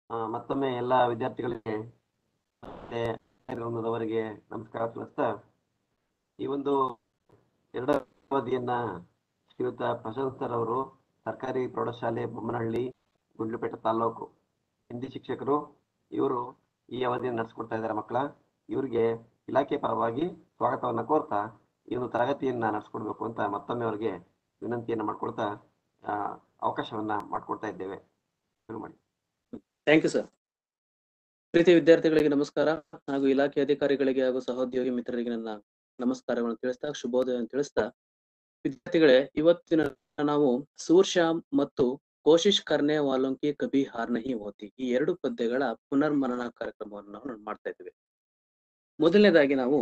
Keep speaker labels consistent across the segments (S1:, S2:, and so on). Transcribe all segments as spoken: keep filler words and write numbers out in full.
S1: ಆ, ಮತ್ತೊಮ್ಮೆ ಎಲ್ಲ ವಿದ್ಯಾರ್ಥಿಗಳಿಗೆ ಮತ್ತೆ ವೃಂದದವರಿಗೆ ನಮಸ್ಕಾರ ತಿಳಿಸ್ತಾ ಈ ಒಂದು ಎರಡನೇ ಅವಧಿಯನ್ನ ಶ್ರೀಯುತ ಪ್ರಶಾಂತ್ ಸರ್ ಅವರು ಸರ್ಕಾರಿ ಪ್ರೌಢಶಾಲೆ ಬೊಮ್ಮನಹಳ್ಳಿ ಗುಂಡ್ಲುಪೇಟೆ ತಾಲೂಕು ಹಿಂದಿ ಶಿಕ್ಷಕರು, ಇವರು ಈ ಅವಧಿಯನ್ನು ನಡೆಸ್ಕೊಡ್ತಾ ಇದ್ದಾರೆ ಮಕ್ಕಳ. ಇವರಿಗೆ ಇಲಾಖೆ ಪರವಾಗಿ ಸ್ವಾಗತವನ್ನ ಕೋರ್ತಾ ಈ ಒಂದು ತರಗತಿಯನ್ನ ನಡೆಸ್ಕೊಡ್ಬೇಕು ಅಂತ ಮತ್ತೊಮ್ಮೆ ಅವರಿಗೆ ವಿನಂತಿಯನ್ನ ಮಾಡ್ಕೊಳ್ತಾ ಆ, ಅವಕಾಶವನ್ನ ಮಾಡ್ಕೊಡ್ತಾ ಇದ್ದೇವೆ. ಶುರು ಮಾಡಿ.
S2: Thank you sir. ಪ್ರೀತಿ ವಿದ್ಯಾರ್ಥಿಗಳಿಗೆ ನಮಸ್ಕಾರ ಹಾಗೂ ಇಲಾಖೆ ಅಧಿಕಾರಿಗಳಿಗೆ ಹಾಗೂ ಸಹೋದ್ಯೋಗಿ ಮಿತ್ರರಿಗೆ ನನ್ನ ನಮಸ್ಕಾರಗಳನ್ನು ತಿಳಿಸ್ತಾ ಶುಭೋದಯ ತಿಳಿಸ್ತಾ ವಿದ್ಯಾರ್ಥಿಗಳೇ, ಇವತ್ತಿನ ನಾವು ಸೂರ್ಶ್ಯಾಮ್ ಮತ್ತು ಕೋಶಿಶ್ ಕರ್ನೆ ವಾಲೋಂಕಿ ಕಭಿ ಹಾರ್ ನಹಿ ಹೋತಿ ಈ ಎರಡು ಪದ್ಯಗಳ ಪುನರ್ಮನನ ಕಾರ್ಯಕ್ರಮವನ್ನು ನಾವು ಮಾಡ್ತಾ ಇದ್ದೇವೆ. ಮೊದಲನೇದಾಗಿ ನಾವು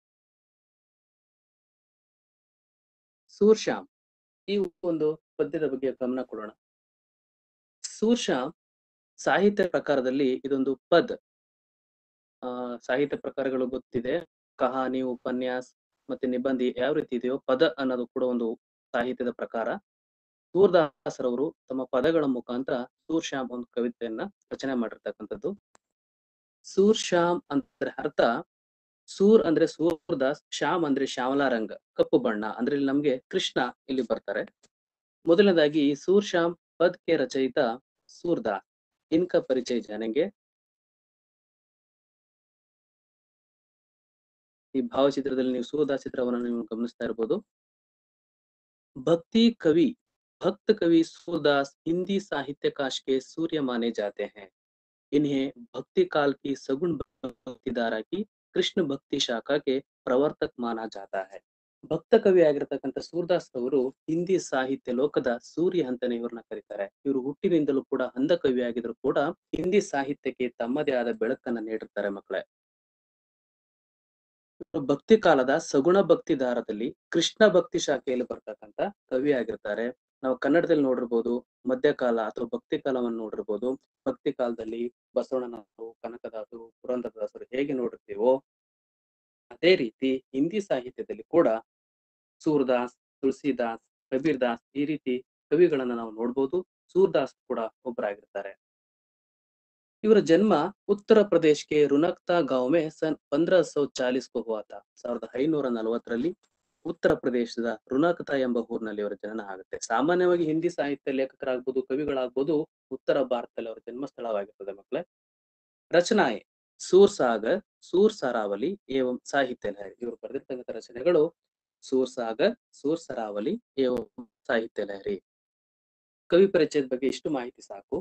S2: ಸೂರ್ಶ್ಯಾಮ್ ಈ ಒಂದು ಪದ್ಯದ ಬಗ್ಗೆ ಗಮನ ಕೊಡೋಣ. ಸೂರ್ಶ್ಯಾಮ್ ಸಾಹಿತ್ಯ ಪ್ರಕಾರದಲ್ಲಿ ಇದೊಂದು ಪದ್. ಆ ಸಾಹಿತ್ಯ ಪ್ರಕಾರಗಳು ಗೊತ್ತಿದೆ, ಕಹಾನಿ, ಉಪನ್ಯಾಸ ಮತ್ತೆ ನಿಬಂಧಿ ಯಾವ ರೀತಿ ಇದೆಯೋ ಪದ ಅನ್ನೋದು ಕೂಡ ಒಂದು ಸಾಹಿತ್ಯದ ಪ್ರಕಾರ. ಸೂರ್ದಾಸರವರು ತಮ್ಮ ಪದಗಳ ಮುಖಾಂತರ ಸೂರ್ಶ್ಯಾಮ್ ಒಂದು ಕವಿತೆಯನ್ನ ರಚನೆ ಮಾಡಿರ್ತಕ್ಕಂಥದ್ದು. ಸೂರ್ಶ್ಯಾಮ್ ಅಂದ್ರೆ ಅರ್ಥ, ಸೂರ್ ಅಂದ್ರೆ ಸೂರ್ದಾಸ್, ಶ್ಯಾಮ್ ಅಂದ್ರೆ ಶ್ಯಾಮಲಾರಂಗ, ಕಪ್ಪು ಬಣ್ಣ ಅಂದ್ರೆ ಇಲ್ಲಿ ನಮ್ಗೆ ಕೃಷ್ಣ ಇಲ್ಲಿ ಬರ್ತಾರೆ. ಮೊದಲನೇದಾಗಿ ಸೂರ್ಶ್ಯಾಮ್ ಪದ್ ಕೆ ರಚಯಿತ सूरदास, इनका परिचय जानेंगे. ಈ ಭಾವಚಿತ್ರದಲ್ಲಿ ನೀವು ಸೂರದಾಸ್ ಚಿತ್ರವನ್ನು ನೀವು ಗಮನಿಸ್ತಾ ಇರಬಹುದು. भक्ति कवि भक्त कवि सूरदास हिंदी साहित्य काश के सूर्य माने जाते हैं. इन्हें भक्ति काल की सगुण भक्ति धारा की कृष्ण भक्ति शाखा के प्रवर्तक माना जाता है. ಭಕ್ತ ಕವಿ ಆಗಿರತಕ್ಕಂಥ ಸೂರದಾಸ್ ಅವರು ಹಿಂದಿ ಸಾಹಿತ್ಯ ಲೋಕದ ಸೂರ್ಯ ಅಂತಾನೆ ಇವ್ರನ್ನ ಕರೀತಾರೆ. ಇವರು ಹುಟ್ಟಿನಿಂದಲೂ ಕೂಡ ಅಂಧ ಕವಿ ಆಗಿದ್ರು ಕೂಡ ಹಿಂದಿ ಸಾಹಿತ್ಯಕ್ಕೆ ತಮ್ಮದೇ ಆದ ಬೆಳಕನ್ನ ನೀಡಿರ್ತಾರೆ ಮಕ್ಕಳೇ. ಭಕ್ತಿ ಕಾಲದ ಸಗುಣ ಭಕ್ತಿ ದಾರದಲ್ಲಿ ಕೃಷ್ಣ ಭಕ್ತಿ ಶಾಖೆಯಲ್ಲಿ ಬರ್ತಕ್ಕಂಥ ಕವಿ ಆಗಿರ್ತಾರೆ. ನಾವು ಕನ್ನಡದಲ್ಲಿ ನೋಡಿರ್ಬೋದು ಮಧ್ಯಕಾಲ ಅಥವಾ ಭಕ್ತಿ ಕಾಲವನ್ನು ನೋಡಿರ್ಬೋದು. ಭಕ್ತಿ ಕಾಲದಲ್ಲಿ ಬಸವಣ್ಣನವರು, ಕನಕದಾಸರು, ಪುರಂದರದಾಸರು ಹೇಗೆ ನೋಡಿರ್ತೀವೋ ಅದೇ ರೀತಿ ಹಿಂದಿ ಸಾಹಿತ್ಯದಲ್ಲಿ ಕೂಡ ಸೂರದಾಸ್, ತುಳಸಿದಾಸ್, ಕಬೀರ್ ದಾಸ್ ಈ ರೀತಿ ಕವಿಗಳನ್ನ ನಾವು ನೋಡ್ಬೋದು. ಸೂರದಾಸ್ ಕೂಡ ಒಬ್ಬರಾಗಿರ್ತಾರೆ. ಇವರ ಜನ್ಮ ಉತ್ತರ ಪ್ರದೇಶಕ್ಕೆ ರುನಕ್ತಾ ಗಾಂವ್ ಮೇ ಸನ್ पंद्रह सौ चालीस को हुआ था. ಸಾವಿರದ ಐನೂರ ನಲವತ್ತರಲ್ಲಿ ಉತ್ತರ ಪ್ರದೇಶದ ರುನಕ್ತಾ ಎಂಬ ಊರಿನಲ್ಲಿ ಇವರ ಜನನ ಆಗುತ್ತೆ. ಸಾಮಾನ್ಯವಾಗಿ ಹಿಂದಿ ಸಾಹಿತ್ಯ ಲೇಖಕರಾಗ್ಬೋದು, ಕವಿಗಳಾಗ್ಬೋದು, ಉತ್ತರ ಭಾರತದಲ್ಲಿ ಅವರ ಜನ್ಮ ಸ್ಥಳವಾಗಿರ್ತದೆ ಮಕ್ಕಳೇ. ರಚನಾಯೆ ಸೂರ್ ಸಾಗರ್, ಸೂರ್ ಸರಾವಲಿ ಏವಂ ಸಾಹಿತ್ಯ ಲಹರಿ. ಇವರು ಬರೆದಿರ್ತಕ್ಕಂಥ ರಚನೆಗಳು ಸೂರ್ ಸಾಗರ್, ಸೂರ್ ಸರಾವಲಿ ಏವಂ ಸಾಹಿತ್ಯ ಲಹರಿ. ಕವಿ ಪರಿಚಯದ ಬಗ್ಗೆ ಇಷ್ಟು ಮಾಹಿತಿ ಸಾಕು.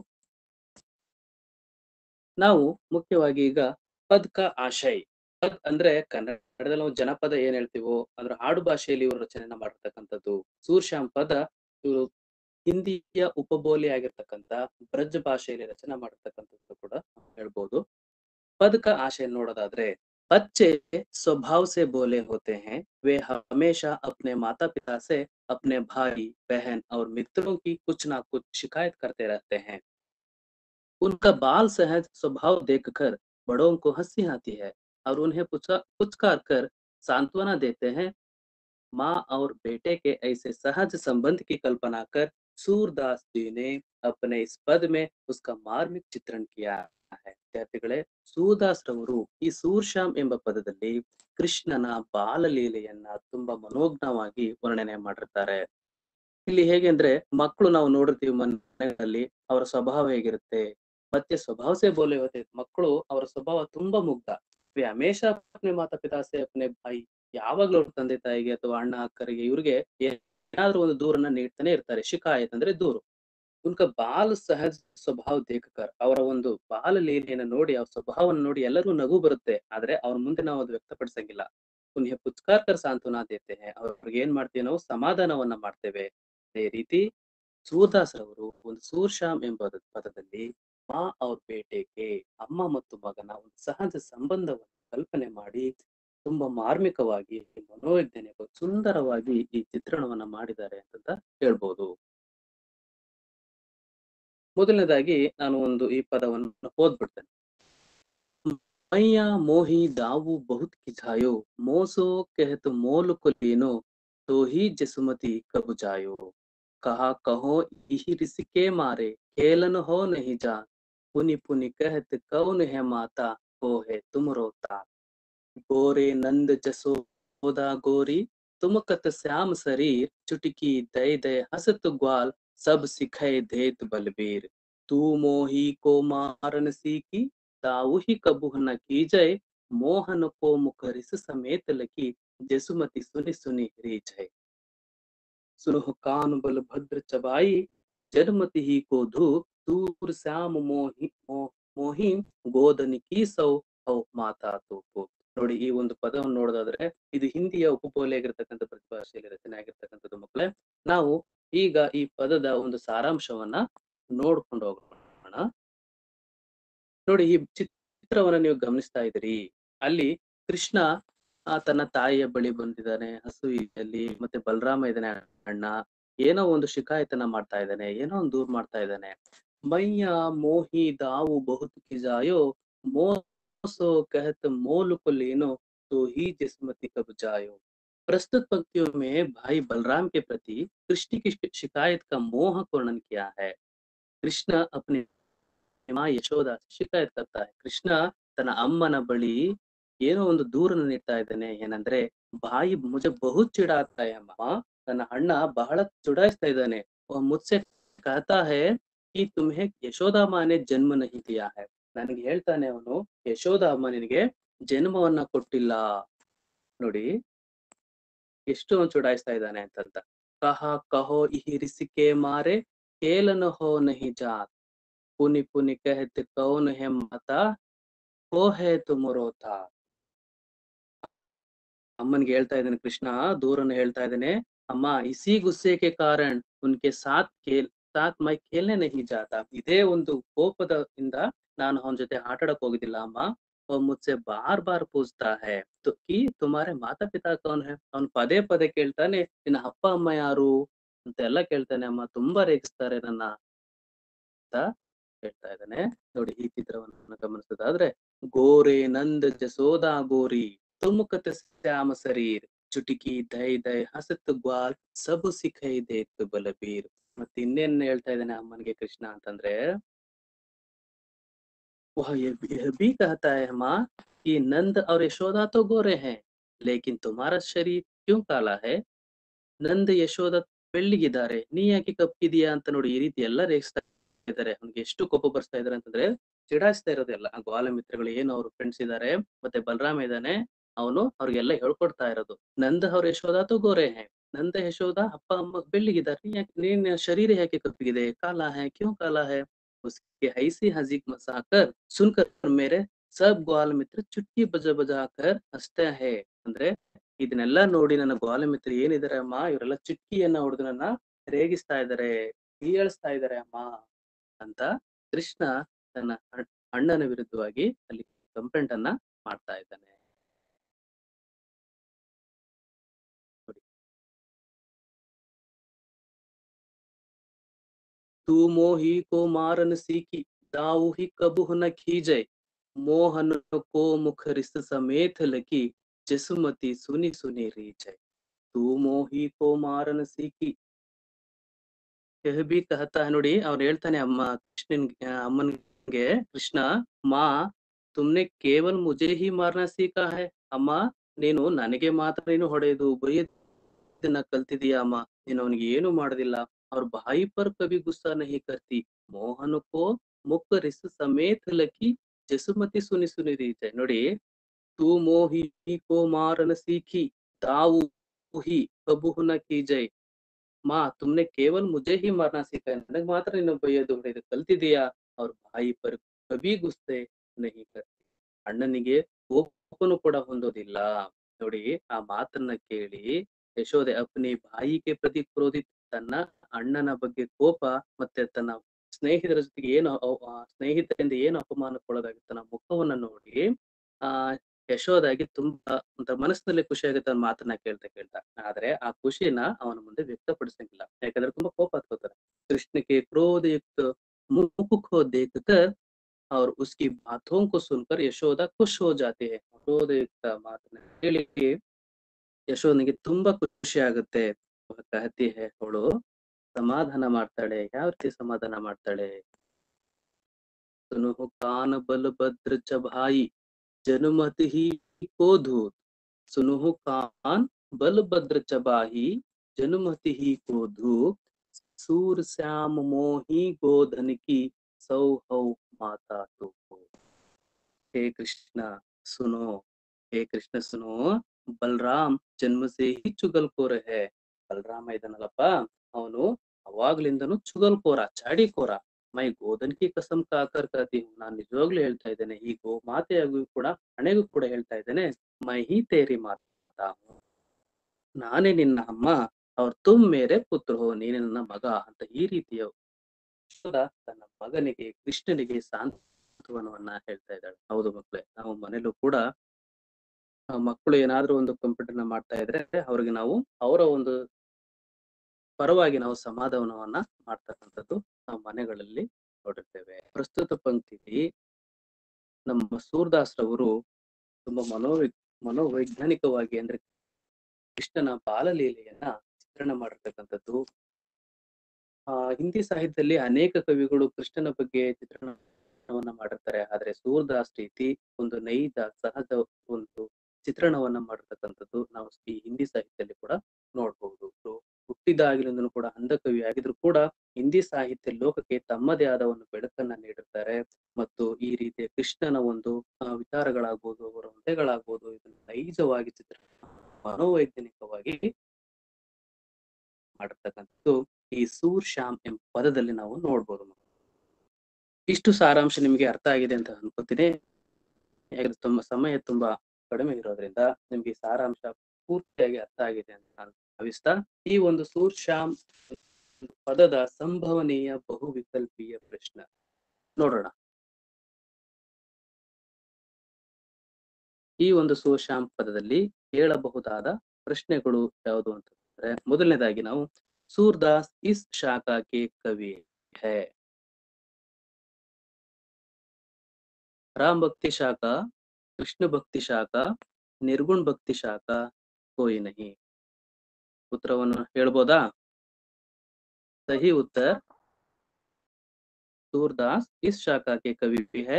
S2: ನಾವು ಮುಖ್ಯವಾಗಿ ಈಗ ಪದ್ ಕ ಆಶಯ, ಪದ್ ಅಂದ್ರೆ ಕನ್ನಡದಲ್ಲಿ ನಾವು ಜನಪದ ಏನ್ ಹೇಳ್ತೀವೋ ಅಂದ್ರೆ ಹಾಡು ಭಾಷೆಯಲ್ಲಿ ಇವರು ರಚನೆಯನ್ನ ಮಾಡಿರ್ತಕ್ಕಂಥದ್ದು. ಸೂರ್ಶ್ಯಾಮ್ ಪದ ಇವರು ಹಿಂದಿಯ ಉಪಬೋಲಿ ಆಗಿರ್ತಕ್ಕಂಥ ಬ್ರಜ್ ಭಾಷೆಯಲ್ಲಿ ರಚನೆ ಮಾಡಿರ್ತಕ್ಕಂಥದ್ದು ಕೂಡ ಹೇಳ್ಬೋದು. पद का आशय नोड़ोदाद्रे बच्चे स्वभाव से बोले होते हैं. वे हमेशा अपने माता पिता से अपने भाई बहन और मित्रों की कुछ ना कुछ शिकायत करते रहते हैं. उनका बाल सहज स्वभाव देखकर बड़ों को हंसी आती है और उन्हें पुचकार कर सांत्वना देते हैं. माँ और बेटे के ऐसे सहज संबंध की कल्पना कर सूरदास जी ने अपने इस पद में उसका मार्मिक चित्रण किया है. ವಿದ್ಯಾರ್ಥಿಗಳೇ, ಸೂರದಾಸ್ ರವರು ಈ ಸೂರ್ಶ್ಯಾಮ್ ಎಂಬ ಪದದಲ್ಲಿ ಕೃಷ್ಣನ ಬಾಲಲೀಲೆಯನ್ನ ತುಂಬಾ ಮನೋಜ್ಞವಾಗಿ ವರ್ಣನೆ ಮಾಡಿರ್ತಾರೆ. ಇಲ್ಲಿ ಹೇಗೆ ಅಂದ್ರೆ ಮಕ್ಕಳು ನಾವು ನೋಡಿರ್ತೀವಿ ಮನೆಗಳಲ್ಲಿ ಅವರ ಸ್ವಭಾವ ಹೇಗಿರುತ್ತೆ, ಮತ್ತೆ ಸ್ವಭಾವಸೇ ಬೋಲೆ ಹೋತೆ. ಮಕ್ಕಳು ಅವರ ಸ್ವಭಾವ ತುಂಬಾ ಮುಗ್ಧ. ಹಮೇಶ ಅಪ್ನೆ ಮಾತಾ ಪಿತಾ ಸೆ ಅಪ್ನೆ ಭಾಯಿ, ಯಾವಾಗ್ಲೂ ಅವ್ರ ತಂದೆ ತಾಯಿಗೆ ಅಥವಾ ಅಣ್ಣ ಅಕ್ಕರಿಗೆ ಇವ್ರಿಗೆ ಏನಾದ್ರೂ ಒಂದು ದೂರನ್ನ ನೀಡ್ತಾನೆ ಇರ್ತಾರೆ. ಶಿಕಾಯತ್ ಅಂದ್ರೆ ದೂರು. ಉನ್ಕ ಬಾಲ್ ಸಹಜ ಸ್ವಭಾವ ದೇಖಕರ್, ಅವರ ಒಂದು ಬಾಲ ಲೀಲೆಯನ್ನು ನೋಡಿ, ಅವ್ರ ಸ್ವಭಾವವನ್ನು ನೋಡಿ ಎಲ್ಲರೂ ನಗು ಬರುತ್ತೆ. ಆದ್ರೆ ಅವ್ರ ಮುಂದೆ ನಾವು ಅದು ವ್ಯಕ್ತಪಡಿಸಂಗಿಲ್ಲ. ಉನ್ಹೆ ಪುಚ್ಕಾರ್ಕರ್ ಸಾಂತ್ವನ ದೇತೆ ಹೈ, ಅವ್ರಿಗೆ ಏನ್ ಮಾಡ್ತೀವಿ ನಾವು ಸಮಾಧಾನವನ್ನ ಮಾಡ್ತೇವೆ. ಅದೇ ರೀತಿ ಸೂರದಾಸ್ ರವರು ಒಂದು ಸೂರ್ಶ್ಯಾಮ್ ಎಂಬ ಪದದಲ್ಲಿ ಮಾ ಅವ್ರ ಬೇಟೆಗೆ, ಅಮ್ಮ ಮತ್ತು ಮಗನ ಒಂದು ಸಹಜ ಸಂಬಂಧವನ್ನು ಕಲ್ಪನೆ ಮಾಡಿ ತುಂಬಾ ಮಾರ್ಮಿಕವಾಗಿ ಮನೋವಿಜ್ಞಾನ ಸುಂದರವಾಗಿ ಈ ಚಿತ್ರಣವನ್ನ ಮಾಡಿದ್ದಾರೆ ಅಂತ ಹೇಳ್ಬೋದು. ಮೊದಲನೇದಾಗಿ ನಾನು ಒಂದು ಈ ಪದವನ್ನು ಓದ್ಬಿಡ್ತೇನೆ. ಮೈಯ ಮೋಹಿ ದಾವು ಬಹುತ್ ಕಿಚಾಯೋ, ಮೋಸೋ ಕೆಹತ್ ಮೋಲು ಕೊಲೀನೋ, तो ही जसुमती कब जायो. कहा कहो यही रिसके मारे, खेलन हो नहीं जान, पुनि पुनि कहत कौन है माता, वो है तुम रोता। गोरे नंद जसोदा गोरी, तुम कत श्याम शरीर, चुटकी दय दय हसत ग्वाल, सब सिखै देत बलबीर। तू मोही को मारन सीकी, ताऊ ही कबूह न कीजय, मोहन को मुखरिस समेत लकी, जसुमति सुनि सुनि रीझै। सुनह कान बल भद्र चबाई, जन्मति ही को धू, दूर श्याम मोहि ಮೋ- ಮೋಹಿ ಗೋದನಿ ಕೀಸೌ ಔ ಮಾತಾ ತೂಪು. ನೋಡಿ, ಈ ಒಂದು ಪದವನ್ನು ನೋಡೋದಾದ್ರೆ ಇದು ಹಿಂದಿಯ ಉಪಬೋಲಿಯಾಗಿರ್ತಕ್ಕಂಥ ಪ್ರತಿಭಾಷೆಯಲ್ಲಿ ರಚನೆ ಆಗಿರ್ತಕ್ಕಂಥದ್ದು ಮಕ್ಕಳೇ. ನಾವು ಈಗ ಈ ಪದದ ಒಂದು ಸಾರಾಂಶವನ್ನ ನೋಡ್ಕೊಂಡು ಹೋಗೋಣ. ನೋಡಿ, ಈ ಚಿತ್ರವನ್ನ ನೀವು ಗಮನಿಸ್ತಾ ಇದ್ದೀರಿ. ಅಲ್ಲಿ ಕೃಷ್ಣ ಆ ತನ್ನ ತಾಯಿಯ ಬಳಿ ಬಂದಿದ್ದಾನೆ ಹಸುವಿನಲ್ಲಿ, ಮತ್ತೆ ಬಲರಾಮ ಇದ್ದಾನೆ ಅಣ್ಣ, ಏನೋ ಒಂದು ಶಿಕಾಯತನ ಮಾಡ್ತಾ ಇದ್ದಾನೆ, ಏನೋ ಒಂದು ದೂರ್ ಮಾಡ್ತಾ ಇದ್ದಾನೆ. मैया मोही दाऊ बहुत खिजायो, मोसो कहत मोल को लेनो, तो ही जिस्मति कब जायो। प्रस्तुत पंक्तियों में भाई बलराम के प्रति कृष्ण की शिकायत का मोह का वर्णन किया है। कृष्ण अपनी माँ ಯಶೋಧ ಶಿಕಾಯತ್ करता है. ಕೃಷ್ಣ ತನ್ನ ಅಮ್ಮನ ಬಳಿ ಏನೋ ಒಂದು ದೂರನ್ನು ನೀಡ್ತಾ ಇದ್ದಾನೆ. ಏನಂದ್ರೆ, ಬಾಯಿ ಮುಜೆ ಬಹುತ್ ಚಿಡಾತಾ है ಅಮ್ಮ, ತನ್ನ ಅಣ್ಣ ಬಹಳ ಚುಡಾಯಿಸ್ತಾ ಇದ್ದಾನೆ. ಮುझसे कहता है कि तुम्हें ಯಶೋಧ ಮಾँ ने जन्म नहीं दिया है. ನನಗೆ ಹೇಳ್ತಾನೆ ಅವನು, ಯಶೋಧ ಅಮ್ಮ ನಿನಗೆ ಜನ್ಮವನ್ನ ಕೊಟ್ಟಿಲ್ಲ. ನೋಡಿ ಎಷ್ಟು ಅವನು ಚುಡಾಯಿಸ್ತಾ ಇದ್ದಾನೆ ಅಂತಂತ. ಕಹ ಕಹೋ ಇಹಿ ರಿಸಿಕೆ ಮಾರೆ, ಕೇಲನ ಹೋ ನಹಿ ಜಾತ್, पुनि पुनि कहत कौन है माता, वो है तुम रोता. ಅಮ್ಮನಿಗೆ ಹೇಳ್ತಾ ಇದ್ದಾನೆ ಕೃಷ್ಣ, ದೂರನ್ನು ಹೇಳ್ತಾ ಇದ್ದಾನೆ, ಅಮ್ಮ ಇಸಿ ಗುಸ್ಸೆ ಕಾರಣ ಉನ್ಕೆ ಸಾಥ್ ಖೇಲ್ ಸಾಥ್ ಮೈ ಖೇಲ್ನೆ ನಹಿ ಜಾತಾ. ಇದೇ ಒಂದು ಕೋಪದ ಇಂದ ನಾನು ಅವನ ಜೊತೆ ಆಟಾಡಕ್ ಹೋಗಿದ್ದಿಲ್ಲ ಅಮ್ಮ. और मुझसे बार बार पूछता है तो कि तुम्हारे माता पिता कौन है. ಅವನು ಪದೇ ಪದೇ ಕೇಳ್ತಾನೆ, ನಿನ್ನ ಅಪ್ಪ ಅಮ್ಮ ಯಾರು ಅಂತೆಲ್ಲ ಕೇಳ್ತಾನೆ. ಅಮ್ಮ ತುಂಬಾ ರೇಗಿಸ್ತಾರೆ ನನ್ನ ಅಂತ ಹೇಳ್ತಾ ಇದ್ದಾನೆ. ನೋಡಿ, ಈ ಚಿತ್ರವನ್ನು ಗಮನಿಸೋದಾದ್ರೆ, ಗೋರೆ ನಂದ ಜಸೋದಾ ಗೋರಿ, ತುಮಕತ ಶ್ಯಾಮ ಶರೀರ್, ಚುಟಕಿ ದೈ ದೈ ಹಸತ್ ಗ್ವಾಲ್, ಸಬು ಸಿಖೈ ದೇತ್ ಬಲಬೀರ್. ಮತ್ತೆ ಇನ್ನೇನ್ ಹೇಳ್ತಾ ಇದ್ದಾನೆ ಅಮ್ಮನಿಗೆ ಕೃಷ್ಣ ಅಂತಂದ್ರೆ, वह ये भी यह भी कहता है माँ कि नंद और यशोदा तो गोरे हैं, लेकिन तुम्हारा शरीर क्यों काला है. ನಂದ ಯಶೋಧ ಬೆಳ್ಳಿಗಿದ್ದಾರೆ, ನೀ ಯಾಕೆ ಕಪ್ಪಿದೀಯಾ ಅಂತ. ನೋಡಿ, ಈ ರೀತಿ ಎಲ್ಲ ರೇಗಿಸ್ತಾ ಇದ್ದಾರೆ. ಅವ್ನಿಗೆ ಎಷ್ಟು ಕೋಪ ಬರ್ಸ್ತಾ ಇದಾರೆ ಅಂತಂದ್ರೆ, ಚಿಡಾಯಿಸ್ತಾ ಇರೋದೆಲ್ಲ ಆ ಗ್ವಾಲ ಮಿತ್ರಗಳು ಏನು ಅವ್ರ ಫ್ರೆಂಡ್ಸ್ ಇದಾರೆ, ಮತ್ತೆ ಬಲರಾಮ ಇದ್ದಾನೆ, ಅವನು ಅವ್ರಿಗೆಲ್ಲ ಹೇಳ್ಕೊಡ್ತಾ ಇರೋದು. ನಂದ ಅವ್ರ ಯಶೋಧ ತೋ ಗೋರೆ ಹೇ, ನಂದ ಯಶೋಧ ಅಪ್ಪ ಅಮ್ಮ ಬೆಳ್ಳಿಗಿದ್ದಾರೆ, ನೀ ಯಾಕೆ ನೀನ್ ಶರೀರ ಯಾಕೆ ಕಪ್ಪಿಗಿದೆ, ಕಾಲಾ ಹೇ ಕ್ಯೂ ಕಾಲಾ ಹೇ. उसके ऐसी हंसी मजाकर सुनकर मेरे सब ग्वाल मित्र चुटकी बजा बजा कर हंसते हैं. ಅಂದ್ರೆ ಇದನ್ನೆಲ್ಲ ನೋಡಿ ನನ್ನ ಗ್ವಾಲ ಮಿತ್ರ ಏನಿದ್ದಾರೆ ಅಮ್ಮ, ಇವರೆಲ್ಲ ಚುಟ್ಕಿಯನ್ನ ಹೊಡೆದು ನನ್ನ ರೇಗಿಸ್ತಾ ಇದ್ದಾರೆ, ಹೀಯಾಳಿಸ್ತಾ ಇದ್ದಾರೆ ಅಮ್ಮ ಅಂತ ಕೃಷ್ಣ ತನ್ನ ಅಣ್ಣನ ವಿರುದ್ಧವಾಗಿ ಅಲ್ಲಿ ಕಂಪ್ಲೇಂಟ್ ಅನ್ನ ಮಾಡ್ತಾ ಇದ್ದಾನೆ. तू मोही को मारन सीखी, दाऊ ही कबूह न खीजय, मोहन को मुखरिस समेत लकी, जसुमती सुनी सुनी रीझै. तू मोही को मारन सीखी, यह भी कहता है. ನೋಡಿ, ಅವ್ನು ಹೇಳ್ತಾನೆ ಅಮ್ಮ ಕೃಷ್ಣನ್ ಅಮ್ಮನ್ಗೆ, ಕೃಷ್ಣ, ಮಾ ತುಮ್ನೆ ಕೇವಲ್ ಮುಜೆ ಹಿ ಮಾರ್ನಾ ಸೀಖಾ ಹೈ. ಅಮ್ಮ, ನೀನು ನನಗೆ ಮಾತ್ರ ನೀನು ಹೊಡೆಯೋದು ಬೈಯೋದನ್ನ ಕಲ್ತಿದೀಯ ಅಮ್ಮ, ನೀನು ಅವನಿಗೆ ಏನು ಮಾಡೋದಿಲ್ಲ. ಅವ್ರ ಬಾಯಿ ಪರ್ ಕಭಿ ಗುಸ್ಸಾ ನಹಿ ಕರ್ತಿ, ಮೋಹನ್ ಕೋ ಮುಖ ರಿಸ್ ಸಮೇತ ಲಕಿ, ಜಸುಮತಿ ಸುನಿ ಸುನಿ ರೀಚೆ. ನೋಡಿ, ತೂ ಮೋಹಿ ಕೋ ಮಾರನ ಸೀಖಿ, ತಾವು ಹಿ ಕಬುಹು ನ ಕೀಜೈ. ಮಾ ತುಮ್ನೆ ಕೇವಲ್ ಮುಜೆ ಹಿ ಮಾರ್ನಾ ಸೀಖಾ, ನನಗ್ ಮಾತ್ರ ನೀನು ಬೈಯೋದು ಹೊಡೆಯೋದು ಕಲ್ತಿದೀಯಾ. ಅವ್ರ ಬಾಯಿ ಪರ್ ಕಭಿ ಗುಸ್ಸೆ ನಹಿ ಕರ್ತಿ, ಅಣ್ಣನಿಗೆ ಕೋಪನು ಕೂಡ ಹೊಂದೋದಿಲ್ಲ. ನೋಡಿ, ಆ ಮಾತನ್ನ ಕೇಳಿ ಯಶೋದೆ ಅಪ್ನಿ ಬಾಯಿಗೆ ಪ್ರತಿ ಕ್ರೋಧಿತ, ತನ್ನ ಅಣ್ಣನ ಬಗ್ಗೆ ಕೋಪ ಮತ್ತೆ ತನ್ನ ಸ್ನೇಹಿತರ ಜೊತೆಗೆ ಏನು ಸ್ನೇಹಿತರಿಂದ ಏನು ಅಪಮಾನಕ್ಕೊಳಗಾಗಿ ತನ್ನ ಮುಖವನ್ನ ನೋಡಿ ಆ ಯಶೋದಾಗಿ ತುಂಬಾ ಒಂಥರ ಮನಸ್ಸಿನಲ್ಲಿ ಖುಷಿ ಆಗುತ್ತೆ ಅವ್ನ ಮಾತನ್ನ ಕೇಳ್ತಾ ಕೇಳ್ತಾ. ಆದ್ರೆ ಆ ಖುಷಿನ ಅವನ ಮುಂದೆ ವ್ಯಕ್ತಪಡಿಸಂಗಿಲ್ಲ, ಯಾಕಂದ್ರೆ ತುಂಬಾ ಕೋಪ ಹತ್ಕೋತಾರೆ. ಕೃಷ್ಣಕ್ಕೆ ಕ್ರೋಧಯುಕ್ತ मुख को देखकर और उसकी बातों को सुनकर यशोदा खुश हो जाती है. ಕ್ರೋಧಯುಕ್ತ ಮಾತನ್ನ ಕೇಳಿ ಯಶೋದನಿಗೆ ತುಂಬಾ ಖುಷಿ ಆಗುತ್ತೆ. कहती है, ಅವಳು ಸಮಾಧಾನ ಮಾಡ್ತಾಳೆ. ಯಾವ ರೀತಿ ಸಮಾಧಾನ ಮಾಡ್ತಾಳೆ, सुनुह कान बलभद्र च भाई जनुमति ही को धूत। सुनुह कान बलभद्र च भाई जनुमति ही को धूत। सूर श्याम मोही गोधन की सौ हौ माता तो। हे कृष्ण सुनो, हे कृष्ण सुनो, ಬಲರಾಮ್ ಜನ್ಮ ಸೇ ಹಿ ಚುಗಲ್ಕೋರ ಹೇ. ಬಲರಾಮ ಇದನ್ನಲ್ಲಪ್ಪ, ಅವನು ಅವಾಗ್ಲಿಂದನು ಚುಗಲ್ಕೋರ, ಚಾಡಿಕೋರ. ಮೈ ಗೋಧನ್ ಕಿ ಕಸಂ ಕಾಕರ್ ಕಹತಿ ಹೂಂ, ನಾನ್ ನಿಜವಾಗ್ಲೂ ಹೇಳ್ತಾ ಇದ್ದೇನೆ, ಈ ಗೋ ಮಾತೆಯಾಗೂ ಕೂಡ ಹಣೆಗೂ ಕೂಡ ಹೇಳ್ತಾ ಇದ್ದೇನೆ, ಮೈ ಹಿ ತೇರಿ ಮಾತಾ, ನಾನೇ ನಿನ್ನ ಅಮ್ಮ, ಅವ್ರ ತುಮ್ ಮೇರೆ ಪುತ್ರ ಹೋ, ನೀನೆ ನನ್ನ ಮಗ ಅಂತ ಈ ರೀತಿಯ ತನ್ನ ಮಗನಿಗೆ ಕೃಷ್ಣನಿಗೆ ಸಾಂತ್ವನವನ್ನ ಹೇಳ್ತಾ ಇದ್ದಾಳೆ. ಹೌದು ಮಕ್ಕಳೇ, ನಾವು ಮನೇಲೂ ಕೂಡ ಮಕ್ಕಳು ಏನಾದ್ರೂ ಒಂದು ಕಂಪ್ಯೂಟರ್ನ ಮಾಡ್ತಾ ಇದ್ರೆ ಅವ್ರಿಗೆ ನಾವು ಅವರ ಒಂದು ಪರವಾಗಿ ನಾವು ಸಮಾಧಾನವನ್ನ ಮಾಡ್ತಕ್ಕಂಥದ್ದು ನಾವು ಮನೆಗಳಲ್ಲಿ ನೋಡಿರ್ತೇವೆ. ಪ್ರಸ್ತುತ ಪಂಕ್ತಿಯಲ್ಲಿ ನಮ್ಮ ಸೂರದಾಸರವರು ತುಂಬಾ ಮನೋ ಮನೋವೈಜ್ಞಾನಿಕವಾಗಿ ಅಂದ್ರೆ ಕೃಷ್ಣನ ಬಾಲಲೀಲೆಯನ್ನ ಚಿತ್ರಣ ಮಾಡಿರ್ತಕ್ಕಂಥದ್ದು. ಆ ಹಿಂದಿ ಸಾಹಿತ್ಯದಲ್ಲಿ ಅನೇಕ ಕವಿಗಳು ಕೃಷ್ಣನ ಬಗ್ಗೆ ಚಿತ್ರಣವನ್ನ ಮಾಡಿರ್ತಾರೆ, ಆದ್ರೆ ಸೂರದಾಸ್ ರೀತಿ ಒಂದು ನೈಜ ಸಹಜ ಒಂದು ಚಿತ್ರಣವನ್ನ ಮಾಡಿರ್ತಕ್ಕಂಥದ್ದು ನಾವು ಈ ಹಿಂದಿ ಸಾಹಿತ್ಯದಲ್ಲಿ ಕೂಡ ನೋಡ್ಬಹುದು. ಹುಟ್ಟಿದಾಗಿನಿಂದಲೂ ಕೂಡ ಅಂಧ ಕವಿ ಆಗಿದ್ರು ಕೂಡ ಹಿಂದಿ ಸಾಹಿತ್ಯ ಲೋಕಕ್ಕೆ ತಮ್ಮದೇ ಆದ ಒಂದು ಬೆಳಕನ್ನ ನೀಡಿರ್ತಾರೆ. ಮತ್ತು ಈ ರೀತಿಯ ಕೃಷ್ಣನ ಒಂದು ವಿಚಾರಗಳಾಗ್ಬೋದು, ಅವರ ಹೊಂದೆಗಳಾಗ್ಬೋದು, ಇದನ್ನು ನೈಜವಾಗಿ ಚಿತ್ರ ಮನೋವೈಜ್ಞಾನಿಕವಾಗಿ ಮಾಡಿರ್ತಕ್ಕಂಥದ್ದು ಈ ಸೂರ್ ಶ್ಯಾಮ್ ಎಂಬ ಪದದಲ್ಲಿ ನಾವು ನೋಡ್ಬೋದು. ಇಷ್ಟು ಸಾರಾಂಶ ನಿಮಗೆ ಅರ್ಥ ಆಗಿದೆ ಅಂತ ಅನ್ಕೋತೀನಿ. ಯಾಕಂದ್ರೆ ತುಂಬಾ ಸಮಯ ತುಂಬಾ ಕಡಿಮೆ ಇರೋದ್ರಿಂದ ನಿಮ್ಗೆ ಸಾರಾಂಶ ಪೂರ್ತಿಯಾಗಿ ಅರ್ಥ ಆಗಿದೆ ಅಂತ ನಾನು ಭಾವಿಸ್ತಾ, ಈ ಒಂದು ಸೂರ್ ಶ್ಯಾಮ್ ಪದದ ಸಂಭವನೀಯ ಬಹುವಿಕಲ್ಪೀಯ ಪ್ರಶ್ನೆ ನೋಡೋಣ. ಈ ಒಂದು ಸೂರ್ ಶ್ಯಾಮ್ ಪದದಲ್ಲಿ ಕೇಳಬಹುದಾದ ಪ್ರಶ್ನೆಗಳು ಯಾವುದು ಅಂತಂದ್ರೆ, ಮೊದಲನೇದಾಗಿ ನಾವು सूरदास इस शाखा के कवि है। राम भक्ति शाखा, कृष्ण भक्ति शाखा, निर्गुण भक्ति शाखा कोई नहीं. उत्तरವನ್ನು ಹೇಳ್ಬೋದಾ? सही उत्तर सूरदास इस शाखा के कवि है.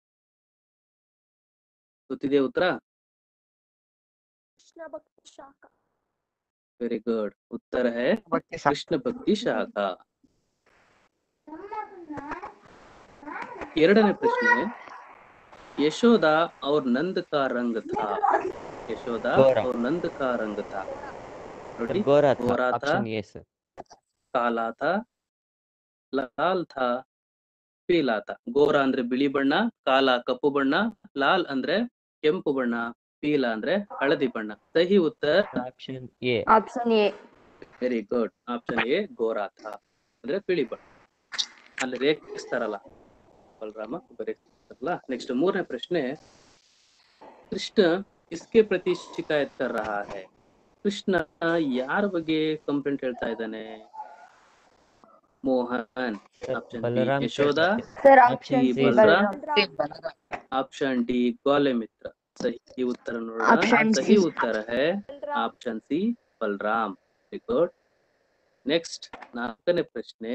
S2: ಗೊತ್ತಿದೆ ಉತ್ತರ?
S3: कृष्ण भक्ति शाखा.
S2: Very good. उत्तर है कृष्ण भक्ति शाखा. ಎರಡನೇ ಪ್ರಶ್ನೆ, यशोदा और नंद का रंग था. यशोदा और नंद का रंग था.
S4: गोरा था.
S2: गोरा था, काला था, लाल था, ಪೀಲಾ था. ಗೋರ ಅಂದ್ರೆ ಬಿಳಿ ಬಣ್ಣ, ಕಾಲ ಕಪ್ಪು ಬಣ್ಣ, ಲಾಲ್ ಅಂದ್ರೆ ಕೆಂಪು ಬಣ್ಣ, ಪೀಲಾ ಅಂದ್ರೆ ಹಳದಿ ಬಣ್ಣ. ಸಹಿ ಉತ್ತರ
S4: option A.
S3: Option A.
S2: Very good. Option A ಗೋರಾ ಥಾ ಅಂದ್ರೆ ಬಿಳಿ ಬಣ್ಣ. ಅಲ್ಲಿ ರೇಖಿಸ್ತಾರಲ್ಲ ಬಲರಾಮ ರೇಖಿಸ್ತಾರಲ್ಲ. ನೆಕ್ಸ್ಟ್ ಮೂರನೇ ಪ್ರಶ್ನೆ, ಕೃಷ್ಣ ಇಸ್ಕೆ ಪ್ರತಿ ಶಿಕಾಯತ್ ಕರ್ ರಹಾ ಹೈ. ಕೃಷ್ಣ ಯಾರ ಬಗ್ಗೆ ಕಂಪ್ಲೇಂಟ್ ಹೇಳ್ತಾ ಇದ್ದಾನೆ? Mohan. Option B Yashoda.
S3: Option
S2: C Balaram. Option D ಗ್ವಾಲೆ ಮಿತ್ರ. सही उत्तर ನೋಡೋಣ. सही उत्तर है option C Balaram. Very good. Next ನಾಲ್ಕನೇ ಪ್ರಶ್ನೆ,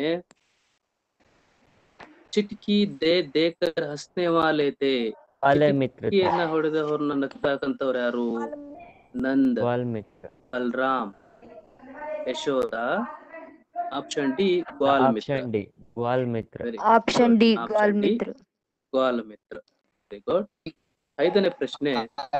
S2: ಚಿಟ್ಕಿ ದೇ ದೇಕರ್ ಹಸ್ನೆ ವಾಲೆ ತೆ. ಚಿಟ್ಕಿಯನ್ನ ಹೊಡೆದವ್ರನ್ನ ನಗ್ತಾಕಂತವ್ರು ಯಾರು? ನಂದ್, ಬಲರಾಮ್, ಯಶೋದಾ. ಆಪ್ಷನ್ ಡಿ ಗ್ವಾಲ್ ಮಿತ್ರ.
S4: ग्वाल मित्र.
S3: ಆಪ್ಷನ್ ಡಿ ಗ್ವಾಲ್ ಮಿತ್ರ.
S2: ಗ್ವಾಲ್ ಮಿತ್ರ. Very good. ಐದನೇ ಪ್ರಶ್ನೆ,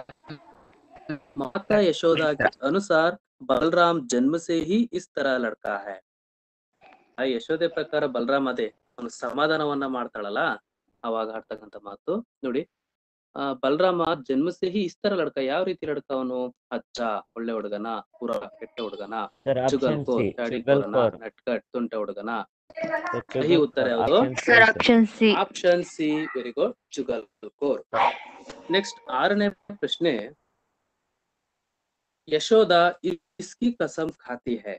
S2: माता यशोदा के अनुसार बलराम जन्म से ही इस तरह लड़का है. ಆ ಯಶೋದೆ ಪ್ರಕಾರ ಬಲರಾಮ್ ಅದೇ ಅವನು ಸಮಾಧಾನವನ್ನ ಮಾಡ್ತಾಳಲ್ಲ ಅವಾಗ ಆಡ್ತಕ್ಕಂಥ ಮಾತು ನೋಡಿ. ಆ ಬಲರಾಮ ಜನ್ಮಸೇ ಹಿ ಇಸ್ತರ ಲಡ್ಕ. ಯಾವ ರೀತಿ ಲಡ್ಕ ಅವನು? ಅಚ್ಚ ಒಳ್ಳೆ ಹುಡುಗನ, ಪೂರ ಕೆಟ್ಟ ಹುಡುಗನ, ಚುಗಲ್ಕೋರ್ ಚಾಡಿಕೋರನ, ನಟ್ಕಟ್ ತುಂಟ ಹುಡುಗನ. ಸಹಿ ಉತ್ತರ ಯಾವುದು? Option C. ವೆರಿ ಗುಡ್, ಚುಗಲ್ಕೋರ್. ನೆಕ್ಸ್ಟ್ ಆರನೇ ಪ್ರಶ್ನೆ, ಯಶೋದಾ ಇಸ್ಕಿ ಕಸಂ ಖಾತಿ ಹೈ.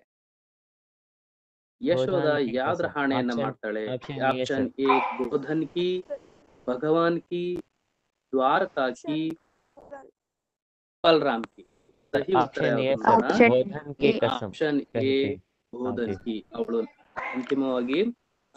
S2: ಯಶೋದಾ ಯಾವ್ದ್ರ ಹಾಣೆಯನ್ನ ಮಾಡ್ತಾಳೆ? ಆಪ್ಷನ್ ಎ ಗೋಧನ್ ಕಿ, ಭಗವಾನ್ ಕಿ, द्वारका की, बलराम की. सही उत्तर ಆಪ್ಷನ್ ಎ ಗೋಧನ್ ಕಿ. ಅವಳು ಅಂತಿಮವಾಗಿ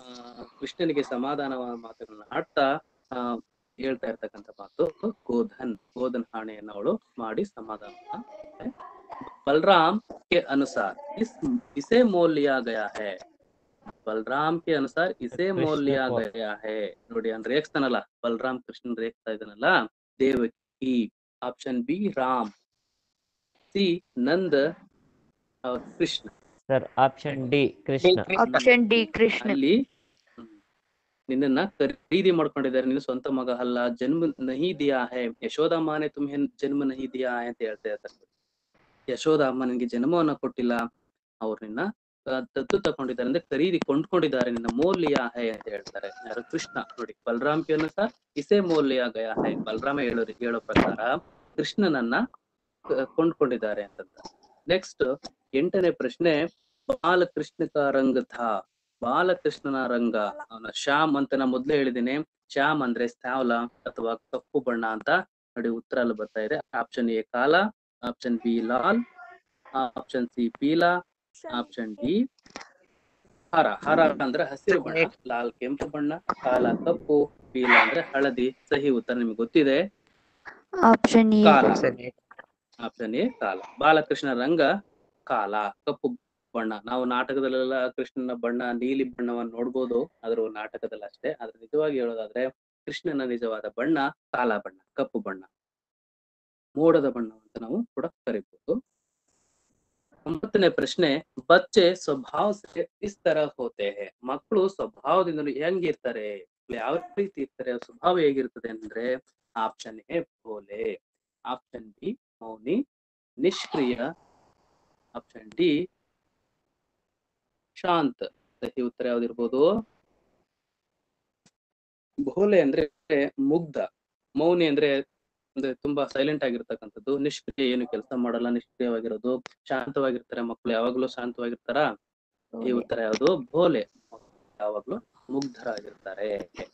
S2: ಆ ಕೃಷ್ಣನಿಗೆ ಸಮಾಧಾನವಾದ ಮಾತುಗಳನ್ನ ಆಡ್ತಾ ಆ ಹೇಳ್ತಾ ಇರ್ತಕ್ಕಂಥ ಮಾತು ಗೋಧನ್ ಗೋಧನ್ ಹಾಣೆಯನ್ನ ಅವಳು ಮಾಡಿ ಸಮಾಧಾನ. बलराम के अनुसार इस इसे मोल लिया गया है. बलराम के अनुसार इसे मोल
S4: ಕೃಷ್ಣ
S2: लिया
S4: ಮೋ-
S2: गया है. ನೋಡಿ ಅವ್ನು ರೇಗಿಸ್ತಾನಲ್ಲ, ಬಲರಾಮ್ ಕೃಷ್ಣನ್ ರೇಗ್ತಾ ಇದ್ದಾನಲ್ಲ. Devaki. Option B Ram, C Nanda, Krishna.
S4: Sir option D Krishna.
S3: Option D Krishna.
S2: ಅಲ್ಲಿ ಹ್ಮ್, ನಿನ್ನನ್ನ ಖರೀದಿ ಮಾಡ್ಕೊಂಡಿದ್ದಾರೆ, ನಿನ್ನ ಸ್ವಂತ ಮಗ ಅಲ್ಲ. ಜನ್ಮ ನಹಿ ದಿಯಾ ಹೈ, ಯಶೋದ ಮಾನೆ ತುಮ್ಹೆ ಜನ್ಮ ನಹಿ ದಿಯಾ ಹೈ ಅಂತ ಹೇಳ್ತಾ ಇರ್ತಾರೆ. ಯಶೋದ ಅಮ್ಮ ನಿನ್ಗೆ ಜನ್ಮವನ್ನ ಕೊಟ್ಟಿಲ್ಲ, ಅವ್ರು ನಿನ್ನ ಆ, ದತ್ತು ತಕೊಂಡಿದ್ದಾರೆ ಅಂದ್ರೆ ಖರೀದಿ ಕೊಂಡ್ಕೊಂಡಿದ್ದಾರೆ, ನಿನ್ನ ಮೌಲ್ಯ ಹೈ ಅಂತ ಹೇಳ್ತಾರೆ ಯಾರು? ಕೃಷ್ಣ. ನೋಡಿ, ಬಲರಾಮ್ ಕೆ ಅನುಸಾರ ಇಸೇ ಮೌಲ್ಯ ಗಯ ಹೈ. ಬಲರಾಮ ಹೇಳೋ ಹೇಳೋ ಪ್ರಕಾರ ಕೃಷ್ಣನನ್ನ ಕ- ಕೊಂಡ್ಕೊಂಡಿದ್ದಾರೆ ಅಂತಂತ. ನೆಕ್ಸ್ಟ್ ಎಂಟನೇ ಪ್ರಶ್ನೆ, ಬಾಲಕೃಷ್ಣ ಕಾ ರಂಗ ಥಾ. ಬಾಲಕೃಷ್ಣನ ರಂಗ, ಅವನ ಶ್ಯಾಮ್ ಅಂತ ನಾ ಮೊದ್ಲೇ ಹೇಳಿದ್ದೀನಿ. ಶ್ಯಾಮ್ ಅಂದ್ರೆ ಸ್ಯಾವ್ಲ ಅಥವಾ ಕಪ್ಪು ಬಣ್ಣ ಅಂತ. ನೋಡಿ ಉತ್ತರ ಅಲ್ಲಿ ಬರ್ತಾ ಇದೆ. ಆಪ್ಷನ್ ಎ ಕಾಲ, ಆಪ್ಷನ್ ಬಿ ಲಾಲ್, ಆಪ್ಷನ್ ಸಿ ಪೀಲಾ, ಆಪ್ಷನ್ ಡಿ ಹರ. ಹರ ಅಂದ್ರೆ ಹಸಿರು ಬಣ್ಣ, ಲಾಲ್ ಕೆಂಪು ಬಣ್ಣ, ಕಾಲ ಕಪ್ಪು, ಪೀಲಾ ಅಂದ್ರೆ ಹಳದಿ. ಸಹಿ ಉತ್ತರ ನಿಮ್ಗೆ ಗೊತ್ತಿದೆ,
S3: ಆಪ್ಷನ್ ಎ.
S2: ಕಾಲ. ಆಪ್ಷನ್ ಎ ಕಾಲ. ಬಾಲಕೃಷ್ಣ ರಂಗ ಕಾಲ, ಕಪ್ಪು ಬಣ್ಣ. ನಾವು ನಾಟಕದಲ್ಲೆಲ್ಲ ಕೃಷ್ಣನ ಬಣ್ಣ ನೀಲಿ ಬಣ್ಣವನ್ನು ನೋಡ್ಬೋದು, ಆದ್ರೂ ನಾಟಕದಲ್ಲಿ ಅಷ್ಟೇ. ಆದ್ರೆ ನಿಜವಾಗಿ ಹೇಳೋದಾದ್ರೆ ಕೃಷ್ಣನ ನಿಜವಾದ ಬಣ್ಣ ಕಾಲ ಬಣ್ಣ, ಕಪ್ಪು ಬಣ್ಣ, ಮೋಡದ ಬಣ್ಣ ಅಂತ ನಾವು ಕೂಡ ಕರಿಬಹುದು. ಒಂಬತ್ತನೇ ಪ್ರಶ್ನೆ, ಬಚ್ಚೆ ಸ್ವಭಾವ ಸೆ ಇಸ್ ತರ ಹೋತೆ ಹೇ. ಮಕ್ಕಳು ಸ್ವಭಾವದಿಂದ ಹೆಂಗಿರ್ತಾರೆ, ಯಾವ ರೀತಿ ಇರ್ತಾರೆ, ಅವ್ರ ಸ್ವಭಾವ ಹೇಗಿರ್ತದೆ ಅಂದ್ರೆ ಆಪ್ಷನ್ ಎ ಭೋಲೆ, ಆಪ್ಷನ್ ಬಿ ಮೌನಿ, ನಿಷ್ಕ್ರಿಯ, ಆಪ್ಷನ್ ಡಿ ಶಾಂತ್. ಸಹಿ ಉತ್ತರ ಯಾವ್ದಿರ್ಬೋದು? ಭೋಲೆ ಅಂದ್ರೆ ಮುಗ್ಧ, ಮೌನಿ ಅಂದ್ರೆ ಅಂದ್ರೆ ತುಂಬಾ ಸೈಲೆಂಟ್ ಆಗಿರ್ತಕ್ಕಂಥದ್ದು, ನಿಷ್ಕ್ರಿಯ, ಏನು ಕೆಲಸ ಮಾಡಲ್ಲ, ನಿಷ್ಕ್ರಿಯವಾಗಿರೋದು, ಶಾಂತವಾಗಿರ್ತಾರೆ. ಮಕ್ಕಳು ಯಾವಾಗ್ಲೂ ಶಾಂತವಾಗಿರ್ತಾರ? ಈ ಉತ್ತರ ಯಾವುದು? ಭೋಲೆ, ಯಾವಾಗ್ಲೂ ಮುಗ್ಧರಾಗಿರ್ತಾರೆ.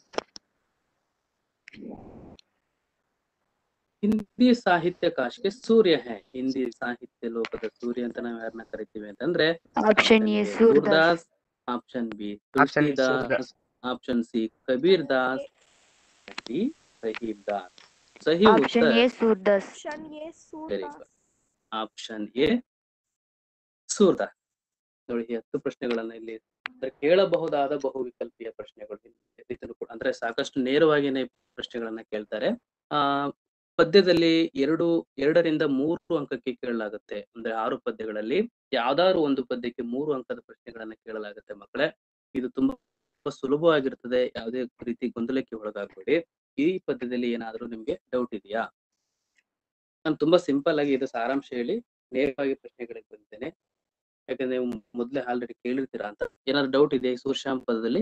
S2: ಹಿಂದಿ ಸಾಹಿತ್ಯ ಕಾಶ್ಗೆ ಸೂರ್ಯ ಹೇ. ಹಿಂದಿ ಸಾಹಿತ್ಯ ಲೋಕದ ಸೂರ್ಯ ಅಂತ ನಾವ್ ಯಾರನ್ನ ಕರಿತೀವಿ ಅಂತಂದ್ರೆ
S3: option A Surdas,
S2: option B
S5: option
S2: Tulsidas, option C Kabir Das, D Rahim Das. ಸಹಿ
S3: ಆಪ್ಷನ್
S2: ಉತ್ತರ
S3: A Surdas.
S2: Very good. Option A Surdas. ನೋಡಿ, ಈ ಹತ್ತು ಪ್ರಶ್ನೆಗಳನ್ನ ಇಲ್ಲಿ ಕೇಳಬಹುದಾದ ಬಹು ವಿಕಲ್ಪೀಯ ಪ್ರಶ್ನೆಗಳು ಇದನ್ನು ಕೂಡ, ಅಂದ್ರೆ ಸಾಕಷ್ಟು ನೇರವಾಗಿನೇ ಪ್ರಶ್ನೆಗಳನ್ನ ಕೇಳ್ತಾರೆ. ಆ ಪದ್ಯದಲ್ಲಿ ಎರಡು ಎರಡರಿಂದ ಮೂರು ಅಂಕಕ್ಕೆ ಕೇಳಲಾಗುತ್ತೆ. ಅಂದ್ರೆ ಆರು ಪದ್ಯಗಳಲ್ಲಿ ಯಾವ್ದಾದ್ರು ಒಂದು ಪದ್ಯಕ್ಕೆ ಮೂರು ಅಂಕದ ಪ್ರಶ್ನೆಗಳನ್ನ ಕೇಳಲಾಗುತ್ತೆ ಮಕ್ಕಳೇ. ಇದು ತುಂಬಾ ಸುಲಭವಾಗಿರ್ತದೆ, ಯಾವುದೇ ರೀತಿ ಗೊಂದಲಕ್ಕೆ ಒಳಗಾಗಬೇಡಿ. ಈ ಪದ್ಯದಲ್ಲಿ ಏನಾದ್ರೂ ನಿಮ್ಗೆ ಡೌಟ್ ಇದೆಯಾ? ನಾನು ತುಂಬಾ ಸಿಂಪಲ್ ಆಗಿ ಇದು ಸಾರಾಂಶ ಹೇಳಿ ನೇರವಾಗಿ ಪ್ರಶ್ನೆಗಳಿಗೆ ಬಂದಿದ್ದೇನೆ, ಯಾಕಂದ್ರೆ ನೀವು ಮೊದ್ಲೇ ಆಲ್ರೆಡಿ ಕೇಳಿರ್ತೀರಾ ಅಂತ. ಏನಾದ್ರು ಡೌಟ್ ಇದೆ ಈ ಸೂರ್ಯಶ್ಯಾಮ್ ಪದದಲ್ಲಿ?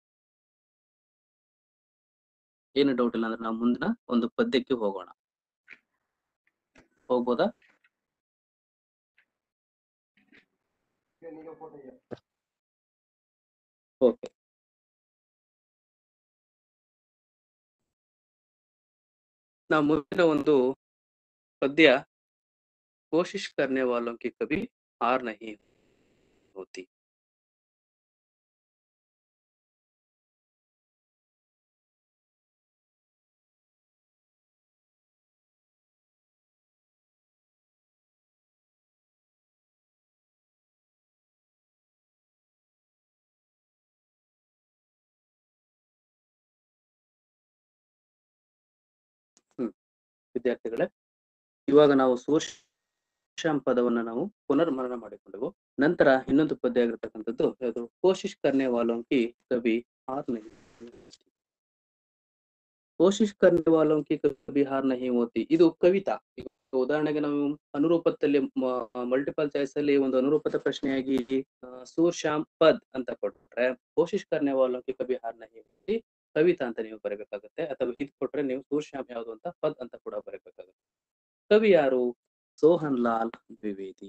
S2: ಏನು ಡೌಟ್ ಇಲ್ಲ ಅಂದ್ರೆ ನಾವು ಮುಂದಿನ ಒಂದು ಪದ್ಯಕ್ಕೆ ಹೋಗೋಣ. ಹೋಗ್ಬೋದಾ? ಓಕೆ. ನಾವು ಮುಂದಿನ ಒಂದು पद्य कोशिश करने वालों की कभी हार नहीं होती। ಹ್ಮ್ ವಿದ್ಯಾರ್ಥಿಗಳೇ, ಇವಾಗ ನಾವು ಸೂರ್ಯಶ್ಯಾಮ್ ಪದವನ್ನ ನಾವು ಪುನರ್ಮರಣ ಮಾಡಿಕೊಂಡೆವು. ನಂತರ ಇನ್ನೊಂದು ಪದ್ಯ ಆಗಿರ್ತಕ್ಕಂಥದ್ದು ಅದು ಕೋಶಿಶ್ ಕರ್ನೆ ವಾಲೋಂ ಕಿ ಕಭಿ ಹಾರ್ ನಹೀ ಹೋತಿ. ಕೋಶಿಶ್ ಕರ್ನೆ ವಾಲೋಂ ಕಿ ಕಭಿ ಹಾರ್ ನಹೀ ಹೋತಿ ಇದು ಕವಿತಾ. ಈಗ ಉದಾಹರಣೆಗೆ ನಾವು ಅನುರೂಪದಲ್ಲಿ ಮಲ್ಟಿಪಲ್ ಚಾಯ್ಸ್ ಅಲ್ಲಿ ಒಂದು ಅನುರೂಪದ ಪ್ರಶ್ನೆಯಾಗಿ ಸೂರ್ಯಶ್ಯಾಮ್ ಪದ್ ಅಂತ ಕೊಟ್ರೆ ಕೋಶಿಶ್ ಕರ್ನೆ ವಾಲೋಂ ಕಿ ಕಭಿ ಹಾರ್ ನಹೀ ಹೋತಿ ಕವಿತಾ ಅಂತ ನೀವು ಬರೀಬೇಕಾಗುತ್ತೆ. ಅಥವಾ ಇದು ಕೊಟ್ರೆ ನೀವು ಸೂರ್ಯಶ್ಯಾಮ್ ಯಾವುದು ಅಂತ ಪದ್ ಅಂತ ಕೂಡ ಬರೀಬೇಕಾಗುತ್ತೆ. ಕವಿ ಯಾರು? सोहन लाल द्विवेदी।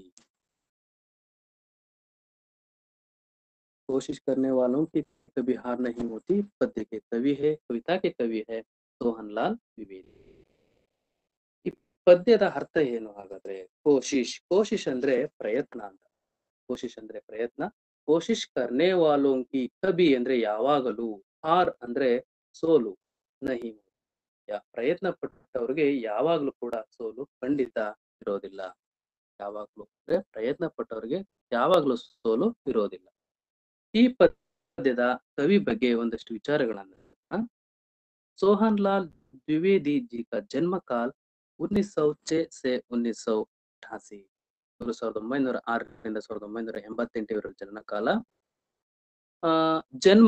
S2: कोशिश करने वालों की कभी हार नहीं होती पद्य के कवि है, कविता के कवि है सोहन लाल द्विवेदी। ಈ ಪದ್ಯದ ಅರ್ಥ ಏನು ಹಾಗಾದ್ರೆ? ಕೋಶಿಶ್ ಕೋಶಿಶ್ ಅಂದ್ರೆ ಪ್ರಯತ್ನ ಅಂತ. ಕೋಶಿಶ್ ಅಂದ್ರೆ ಪ್ರಯತ್ನ, ಕೋಶಿಶ್ ಕರ್ನೆ ವಾಲೋಂ ಕಿ ಕಭಿ ಅಂದ್ರೆ ಯಾವಾಗಲೂ, ಹಾರ್ ಅಂದ್ರೆ ಸೋಲು, ನಹಿ ಯಾ- ಪ್ರಯತ್ನ ಪಟ್ಟವ್ರಿಗೆ ಯಾವಾಗ್ಲೂ ಕೂಡ ಸೋಲು ಖಂಡಿತ ಇರೋದಿಲ್ಲ. ಯಾವಾಗ್ಲೂ ಅಂದ್ರೆ ಪ್ರಯತ್ನ ಪಟ್ಟವ್ರಿಗೆ ಯಾವಾಗ್ಲೂ ಸೋಲು ಇರೋದಿಲ್ಲ. ಈ ಪದ್ಯದ ಕವಿ ಬಗ್ಗೆ ಒಂದಷ್ಟು ವಿಚಾರಗಳನ್ನ ಆ, सोहन लाल द्विवेदी जी का जन्म काल उन्नीस सौ छह से उन्नीस सौ अठासी ಇವರು ಸಾವಿರದ ಒಂಬೈನೂರ ಆರರಿಂದ ಸಾವಿರದ ಒಂಬೈನೂರ ಎಂಬತ್ತೆಂಟರ ಜನನ ಕಾಲ. ಆ ಜನ್ಮ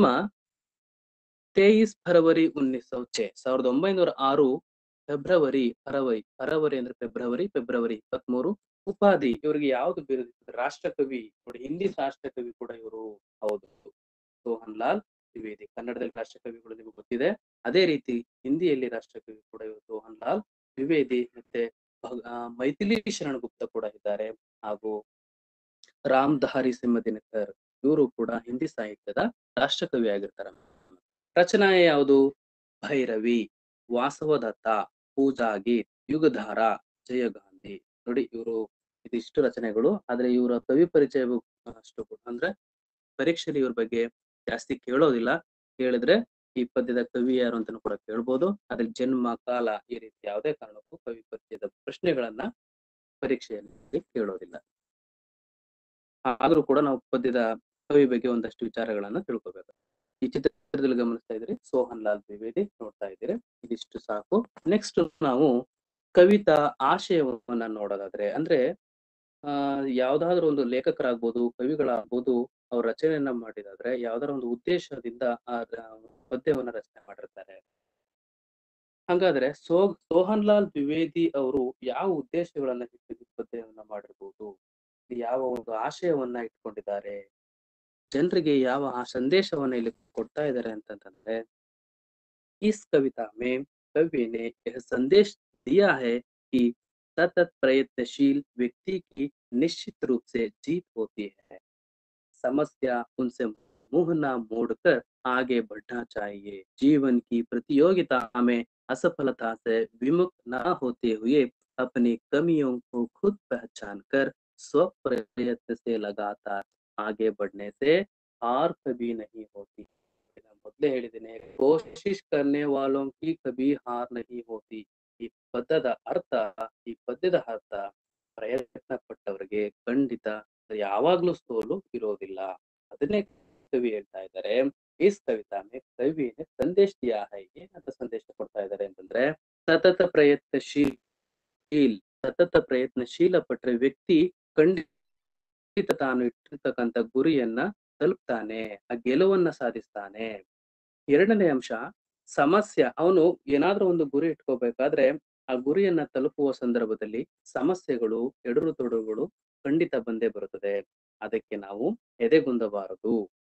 S2: ತೇಯಿಸ್ ಫರವರಿ ಉನ್ನಿಸ್ ಸೌ ಛೇ ಸಾವಿರದ ಒಂಬೈನೂರ ಆರು ಫೆಬ್ರವರಿ ಫರವರಿ ಫರವರಿ ಅಂದ್ರೆ ಫೆಬ್ರವರಿ ಫೆಬ್ರವರಿ ಇಪ್ಪತ್ಮೂರು. ಉಪಾಧಿ ಇವರಿಗೆ ಯಾವ್ದು ಬಿರುದು? ರಾಷ್ಟ್ರಕವಿ. ನೋಡಿ, ಹಿಂದಿ ರಾಷ್ಟ್ರಕವಿ ಕೂಡ ಇವರು. ಹೌದು, ಸೋಹನ್ ಲಾಲ್ ದ್ವಿವೇದಿ. ಕನ್ನಡದಲ್ಲಿ ರಾಷ್ಟ್ರಕವಿಗಳು ನಿಮಗೆ ಗೊತ್ತಿದೆ, ಅದೇ ರೀತಿ ಹಿಂದಿಯಲ್ಲಿ ರಾಷ್ಟ್ರಕವಿ ಕೂಡ ಇವರು ಸೋಹನ್ ಲಾಲ್ ದ್ವಿವೇದಿ. ಮತ್ತೆ ಮೈಥಿಲಿ ಶರಣ್ ಗುಪ್ತ ಕೂಡ ಇದ್ದಾರೆ, ಹಾಗೂ ರಾಮ್ ಧಾರಿ ಸಿಂಹದಿನಕರ್ ಇವರು ಕೂಡ ಹಿಂದಿ ಸಾಹಿತ್ಯದ ರಾಷ್ಟ್ರಕವಿ ಆಗಿರ್ತಾರೆ. ರಚನಾ ಯಾವುದು? ಭೈರವಿ, ವಾಸವದತ್ತ, ಪೂಜಾ ಗೀತ್, ಯುಗಧಾರ, ಜಯಗಾಂಧಿ. ನೋಡಿ, ಇವರು ಇದಿಷ್ಟು ರಚನೆಗಳು. ಆದ್ರೆ ಇವರ ಕವಿ ಪರಿಚಯ ಅಷ್ಟು ಕೂಡ ಅಂದ್ರೆ ಪರೀಕ್ಷೆಯಲ್ಲಿ ಇವ್ರ ಬಗ್ಗೆ ಜಾಸ್ತಿ ಕೇಳೋದಿಲ್ಲ. ಕೇಳಿದ್ರೆ ಈ ಪದ್ಯದ ಕವಿ ಯಾರು ಅಂತಾನು ಕೂಡ ಕೇಳ್ಬೋದು. ಅದ್ರ ಜನ್ಮ, ಕಾಲ ಈ ರೀತಿ ಯಾವುದೇ ಕಾರಣಕ್ಕೂ ಕವಿ ಪರಿಚಯದ ಪ್ರಶ್ನೆಗಳನ್ನ ಪರೀಕ್ಷೆಯಲ್ಲಿ ಕೇಳೋದಿಲ್ಲ. ಆದ್ರೂ ಕೂಡ ನಾವು ಪದ್ಯದ ಕವಿ ಬಗ್ಗೆ ಒಂದಷ್ಟು ವಿಚಾರಗಳನ್ನ ತಿಳ್ಕೊಬೇಕು. ಈ ಚಿತ್ರದಲ್ಲಿ ಗಮನಿಸ್ತಾ ಇದ್ರಿ ಸೋಹನ್ ಲಾಲ್ ದ್ವಿವೇದಿ ನೋಡ್ತಾ ಇದ್ದೀರಿ. ಇದಿಷ್ಟು ಸಾಕು. ನೆಕ್ಸ್ಟ್ ನಾವು ಕವಿತಾ ಆಶಯವನ್ನ ನೋಡೋದಾದ್ರೆ, ಅಂದ್ರೆ ಆ ಯಾವ್ದಾದ್ರು ಒಂದು ಲೇಖಕರಾಗ್ಬೋದು, ಕವಿಗಳಾಗ್ಬೋದು, ಅವ್ರ ರಚನೆಯನ್ನ ಮಾಡಿದಾದ್ರೆ ಯಾವ್ದಾರ ಒಂದು ಉದ್ದೇಶದಿಂದ ಆ ಪದ್ಯವನ್ನ ರಚನೆ ಮಾಡಿರ್ತಾರೆ. ಹಾಗಾದ್ರೆ ಸೋ ಸೋಹನ್ ಲಾಲ್ ದ್ವಿವೇದಿ ಅವರು ಯಾವ ಉದ್ದೇಶಗಳನ್ನ ಇಟ್ಟು ಪದ್ಯವನ್ನ ಮಾಡಿರ್ಬೋದು, ಯಾವ ಒಂದು ಆಶಯವನ್ನ ಇಟ್ಕೊಂಡಿದ್ದಾರೆ, ಜನರಿಗೆ ಯಾವ ಆ ಸಂದೇಶವನ್ನ ಇಲ್ಲಿ ಕೊಡ್ತಾ ಇದ್ದಾರೆ ಅಂತಂದ್ರೆ, इस कविता में कवि ने यह संदेश दिया है कि सतत प्रयत्नशील व्यक्ति की निश्चित रूप से जीत होती है। समस्या उनसे मुंह न मोड़कर आगे बढ़ना चाहिए। जीवन की प्रतियोगिता में असफलता से विमुख न होते हुए अपनी कमियों को खुद पहचान कर स्व प्रयत्न से लगातार आगे बढ़ने से हार कभी नहीं होती। ಮೊದಲೇ ಹೇಳಿದ್ದೇನೆ, ಕೋಶಿಶ್ ಕರ್ನೆ ವಾಲೋಂ ಕಿ ಕಭಿ ಹಾರ್ ನಹಿ ಹೋತಿ. ಈ ಪದ್ಯದ ಅರ್ಥ ಈ ಪದ್ಯದ ಅರ್ಥ ಪ್ರಯತ್ನ ಪಟ್ಟವರಿಗೆ ಖಂಡಿತ ಯಾವಾಗ್ಲೂ ಸೋಲು ಇರೋದಿಲ್ಲ. ಅದನ್ನೇ ಕವಿ ಹೇಳ್ತಾ ಇದ್ದಾರೆ. ಈ ಕವಿತಾ ಮೇ ಕವಿ ಸಂದೇಶ ದಿಯಾ ಹೈ. ಏನಂತ ಸಂದೇಶ ಕೊಡ್ತಾ ಇದ್ದಾರೆ ಅಂತಂದ್ರೆ, ಸತತ ಪ್ರಯತ್ನಶೀಲ್ ಸತತ ಪ್ರಯತ್ನಶೀಲ ಪಟ್ಟರೆ ವ್ಯಕ್ತಿ ಖಂಡಿತ ತಾನು ಇಟ್ಟಿರ್ತಕ್ಕಂಥ ಗುರಿಯನ್ನ ತಲುಪ್ತಾನೆ, ಆ ಗೆಲುವನ್ನ ಸಾಧಿಸ್ತಾನೆ. ಎರಡನೇ ಅಂಶ, ಸಮಸ್ಯೆ. ಅವನು ಏನಾದ್ರೂ ಒಂದು ಗುರಿ ಇಟ್ಕೋಬೇಕಾದ್ರೆ ಆ ಗುರಿಯನ್ನ ತಲುಪುವ ಸಂದರ್ಭದಲ್ಲಿ ಸಮಸ್ಯೆಗಳು, ಎದುರು ತೊಡರುಗಳು ಖಂಡಿತ ಬಂದೇ ಬರುತ್ತದೆ. ಅದಕ್ಕೆ ನಾವು ಎದೆಗುಂದಬಾರದು.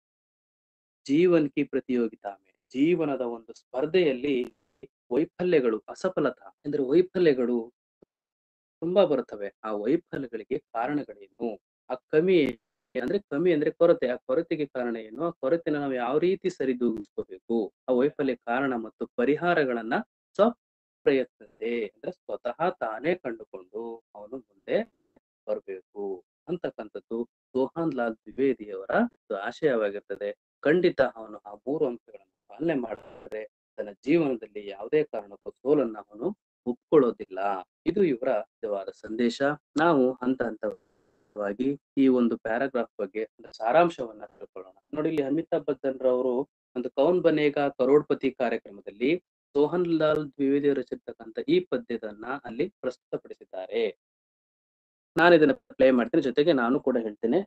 S2: ಜೀವನ್ ಕಿ ಪ್ರತಿಯೋಗಿತಾ ಮೇ, ಜೀವನದ ಒಂದು ಸ್ಪರ್ಧೆಯಲ್ಲಿ ವೈಫಲ್ಯಗಳು, ಅಸಫಲತಾ ಅಂದ್ರೆ ವೈಫಲ್ಯಗಳು ತುಂಬಾ ಬರುತ್ತವೆ. ಆ ವೈಫಲ್ಯಗಳಿಗೆ ಕಾರಣಗಳೇನು? ಆ ಕಮಿ ಅಂದ್ರೆ ಕಮ್ಮಿ ಅಂದ್ರೆ ಕೊರತೆ. ಆ ಕೊರತೆಗೆ ಕಾರಣ ಏನು? ಆ ಕೊರತೆನ ನಾವು ಯಾವ ರೀತಿ ಸರಿದೂಗಿಸ್ಕೋಬೇಕು? ಆ ವೈಫಲ್ಯ ಕಾರಣ ಮತ್ತು ಪರಿಹಾರಗಳನ್ನ ಸ್ವ ಪ್ರಯತ್ನತೆ ಅಂದ್ರೆ ಸ್ವತಃ ತಾನೇ ಕಂಡುಕೊಂಡು ಅವನು ಮುಂದೆ ಬರಬೇಕು ಅಂತಕ್ಕಂಥದ್ದು ಸೋಹನ್ ಲಾಲ್ ದ್ವಿವೇದಿ ಅವರ ಆಶಯವಾಗಿರ್ತದೆ. ಖಂಡಿತ ಅವನು ಆ ಮೂರು ಅಂಶಗಳನ್ನು ಪಾಲನೆ ಮಾಡಿದ್ರೆ ತನ್ನ ಜೀವನದಲ್ಲಿ ಯಾವುದೇ ಕಾರಣಕ್ಕೂ ಸೋಲನ್ನ ಅವನು ಒಪ್ಕೊಳ್ಳೋದಿಲ್ಲ. ಇದು ಇವರ ನಿಜವಾದ ಸಂದೇಶ. ನಾವು ಹಂತ ಹಂತವಾಗಿ ಈ ಒಂದು ಪ್ಯಾರಾಗ್ರಾಫ್ ಬಗ್ಗೆ ಸಾರಾಂಶವನ್ನ ತಿಳ್ಕೊಳ್ಳೋಣ. ನೋಡಿ, ಇಲ್ಲಿ ಅಮಿತಾಬ್ ಬಚ್ಚನ್ ರವರು ಒಂದು ಕೌನ್ ಬನೇಗಾ ಕರೋಡ್ಪತಿ ಕಾರ್ಯಕ್ರಮದಲ್ಲಿ ಸೋಹನ್ ಲಾಲ್ ದ್ವಿವೇದಿ ರಚಿರ್ತಕ್ಕಂಥ ಈ ಪದ್ಯದನ್ನ ಅಲ್ಲಿ ಪ್ರಸ್ತುತಪಡಿಸಿದ್ದಾರೆ. ನಾನು ಇದನ್ನ ಪ್ಲೇ ಮಾಡ್ತೀನಿ, ಜೊತೆಗೆ ನಾನು ಕೂಡ ಹೇಳ್ತೇನೆ.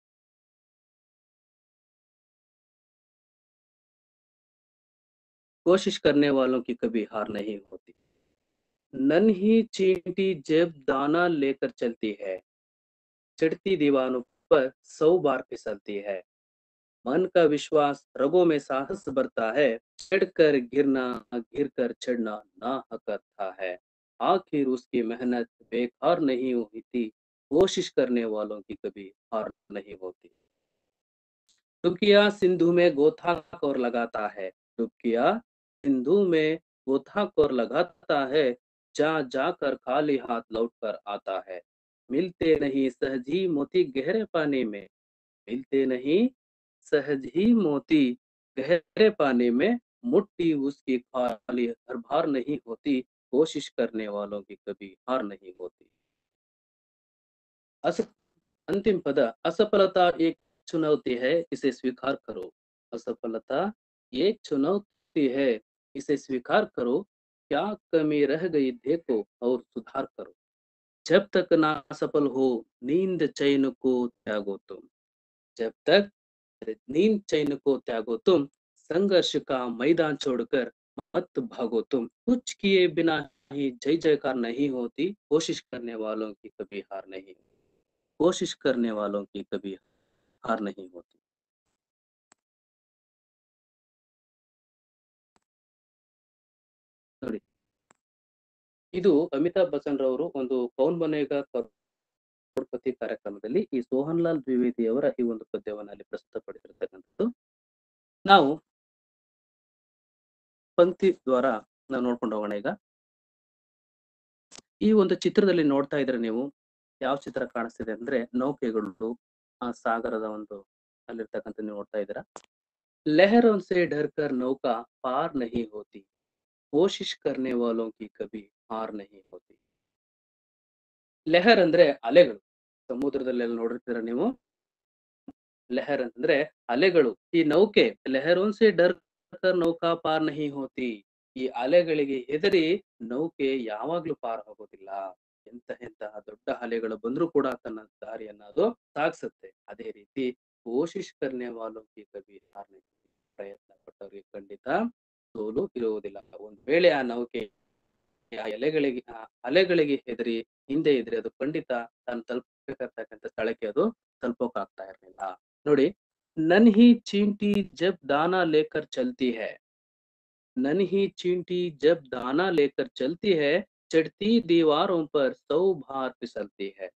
S2: कोशिश करने वालों की कभी हार नहीं होती। नन्ही चींटी जब दाना लेकर चलती है, चढ़ती दीवानों पर सौ बार फिसलती है। मन का विश्वास रगों में साहस भरता है, चढ़कर गिरना गिरकर चढ़ना ना करता है। आखिर उसकी मेहनत बेकार नहीं हुई थी, कोशिश करने वालों की कभी हार नहीं होती। डुबकिया सिंधु में गोताखोर लगाता है, डुबकिया सिंधु में गोताखोर लगाता है, जा जाकर खाली हाथ लौट कर आता है। मिलते नहीं सहजी मोती गहरे पानी में, मिलते नहीं सहज ही मोती, गहरे पानी में मुट्ठी उसकी खाली, हर बार नहीं होती, कोशिश करने वालों की कभी हार नहीं होती। अस अंतिम पद, असफलता एक चुनौती है, इसे स्वीकार करो। असफलता एक चुनौती है, इसे स्वीकार करो। क्या कमी रह गई देखो और सुधार करो। जब तक ना सफल हो नींद चैन को त्यागो तुम। जब तक नींद चैन को त्यागो तुम, संघर्ष का मैदान छोड़कर मत भागो तुम। कुछ किए बिना ही जय जयकार नहीं होती, कोशिश करने वालों की कभी हार नहीं, कोशिश करने वालों की कभी हार नहीं होती। ನೋಡಿ, ಇದು ಅಮಿತಾಬ್ ಬಚ್ಚನ್ ರವರು ಒಂದು ಕೌನ್ ಬನೇಗಾ ಕರೋಡ್ಪತಿ ಕಾರ್ಯಕ್ರಮದಲ್ಲಿ ಈ ಸೋಹನ್ ಲಾಲ್ ದ್ವಿವೇದಿ ಅವರ ಈ ಒಂದು ಪದ್ಯವನ್ನ ಅಲ್ಲಿ ಪ್ರಸ್ತುತಪಡಿಸಿರ್ತಕ್ಕಂಥದ್ದು. ನಾವು ಪಂಕ್ತಿ ದ್ವಾರ ನಾವು ನೋಡ್ಕೊಂಡು ಹೋಗೋಣ. ಈಗ ಈ ಒಂದು ಚಿತ್ರದಲ್ಲಿ ನೋಡ್ತಾ ಇದ್ರೆ ನೀವು ಯಾವ ಚಿತ್ರ ಕಾಣಿಸ್ತಿದೆ ಅಂದ್ರೆ ನೌಕೆಗಳು ಆ ಸಾಗರದ ಒಂದು ಅಲ್ಲಿರ್ತಕ್ಕಂಥ ನೀವು ನೋಡ್ತಾ ಇದ್ದೀರಾ. लहरों से डर कर नौका पार नहीं होती, कोशिश करने वालों की कभी हार नहीं होती. ಲೆಹರ್ ಅಂದ್ರೆ ಅಲೆಗಳು. ಸಮುದ್ರದಲ್ಲೆಲ್ಲ ನೋಡಿರ್ತೀರ ನೀವು. ಲೆಹರ್ ಅಂತಂದ್ರೆ ಅಲೆಗಳು. ಈ ನೌಕೆ ಲೆಹರೋನ್ ಸೆ ಡರ್ ಕರ್ ನೌಕಾ ಪಾರ್ ನಹಿ ಹೋತಿ. ಈ ಅಲೆಗಳಿಗೆ ಹೆದರಿ ನೌಕೆ ಯಾವಾಗ್ಲೂ ಪಾರ್ ಆಗೋದಿಲ್ಲ. ಎಂತ ಎಂತಹ ದೊಡ್ಡ ಅಲೆಗಳು ಬಂದ್ರೂ ಕೂಡ ತನ್ನ ದಾರಿಯನ್ನ ಅದು ಸಾಗಿಸುತ್ತೆ. ಅದೇ ರೀತಿ ಕೋಶಿಶ್ ಕರ್ನೆ ವಾಲೋಂ ಕಿ ಕಭಿ ಹಾರ್ ನಹಿ, ಪ್ರಯತ್ನ ಪಟ್ಟವರಿಗೆ ಖಂಡಿತ ಸೋಲು ಇರುವುದಿಲ್ಲ. ಒಂದ್ ವೇಳೆ ಆ ನೌಕೆ ಆ ಎಲೆಗಳಿಗೆ ಆ ಅಲೆಗಳಿಗೆ ಹೆದರಿ ಹಿಂದೆ ಇದ್ರೆ ಅದು ಖಂಡಿತ ತಾನು ತಲುಪಬೇಕಾಗ್ತಕ್ಕಂಥ ಸ್ಥಳಕ್ಕೆ ಅದು ತಲುಪೋಕ್ ಆಗ್ತಾ ಇರ್ಲಿಲ್ಲ. ನೋಡಿ, ನನ್ಹಿ ಚೀಂಟಿ ಜಬ್ ದಾನಾ ಲೇಕರ್ ಚಲ್ತಿ ಹೈ, नन्ही चींटी जब दाना लेकर चलती है, चढ़ती दीवारों पर सौ बार फिसलती है.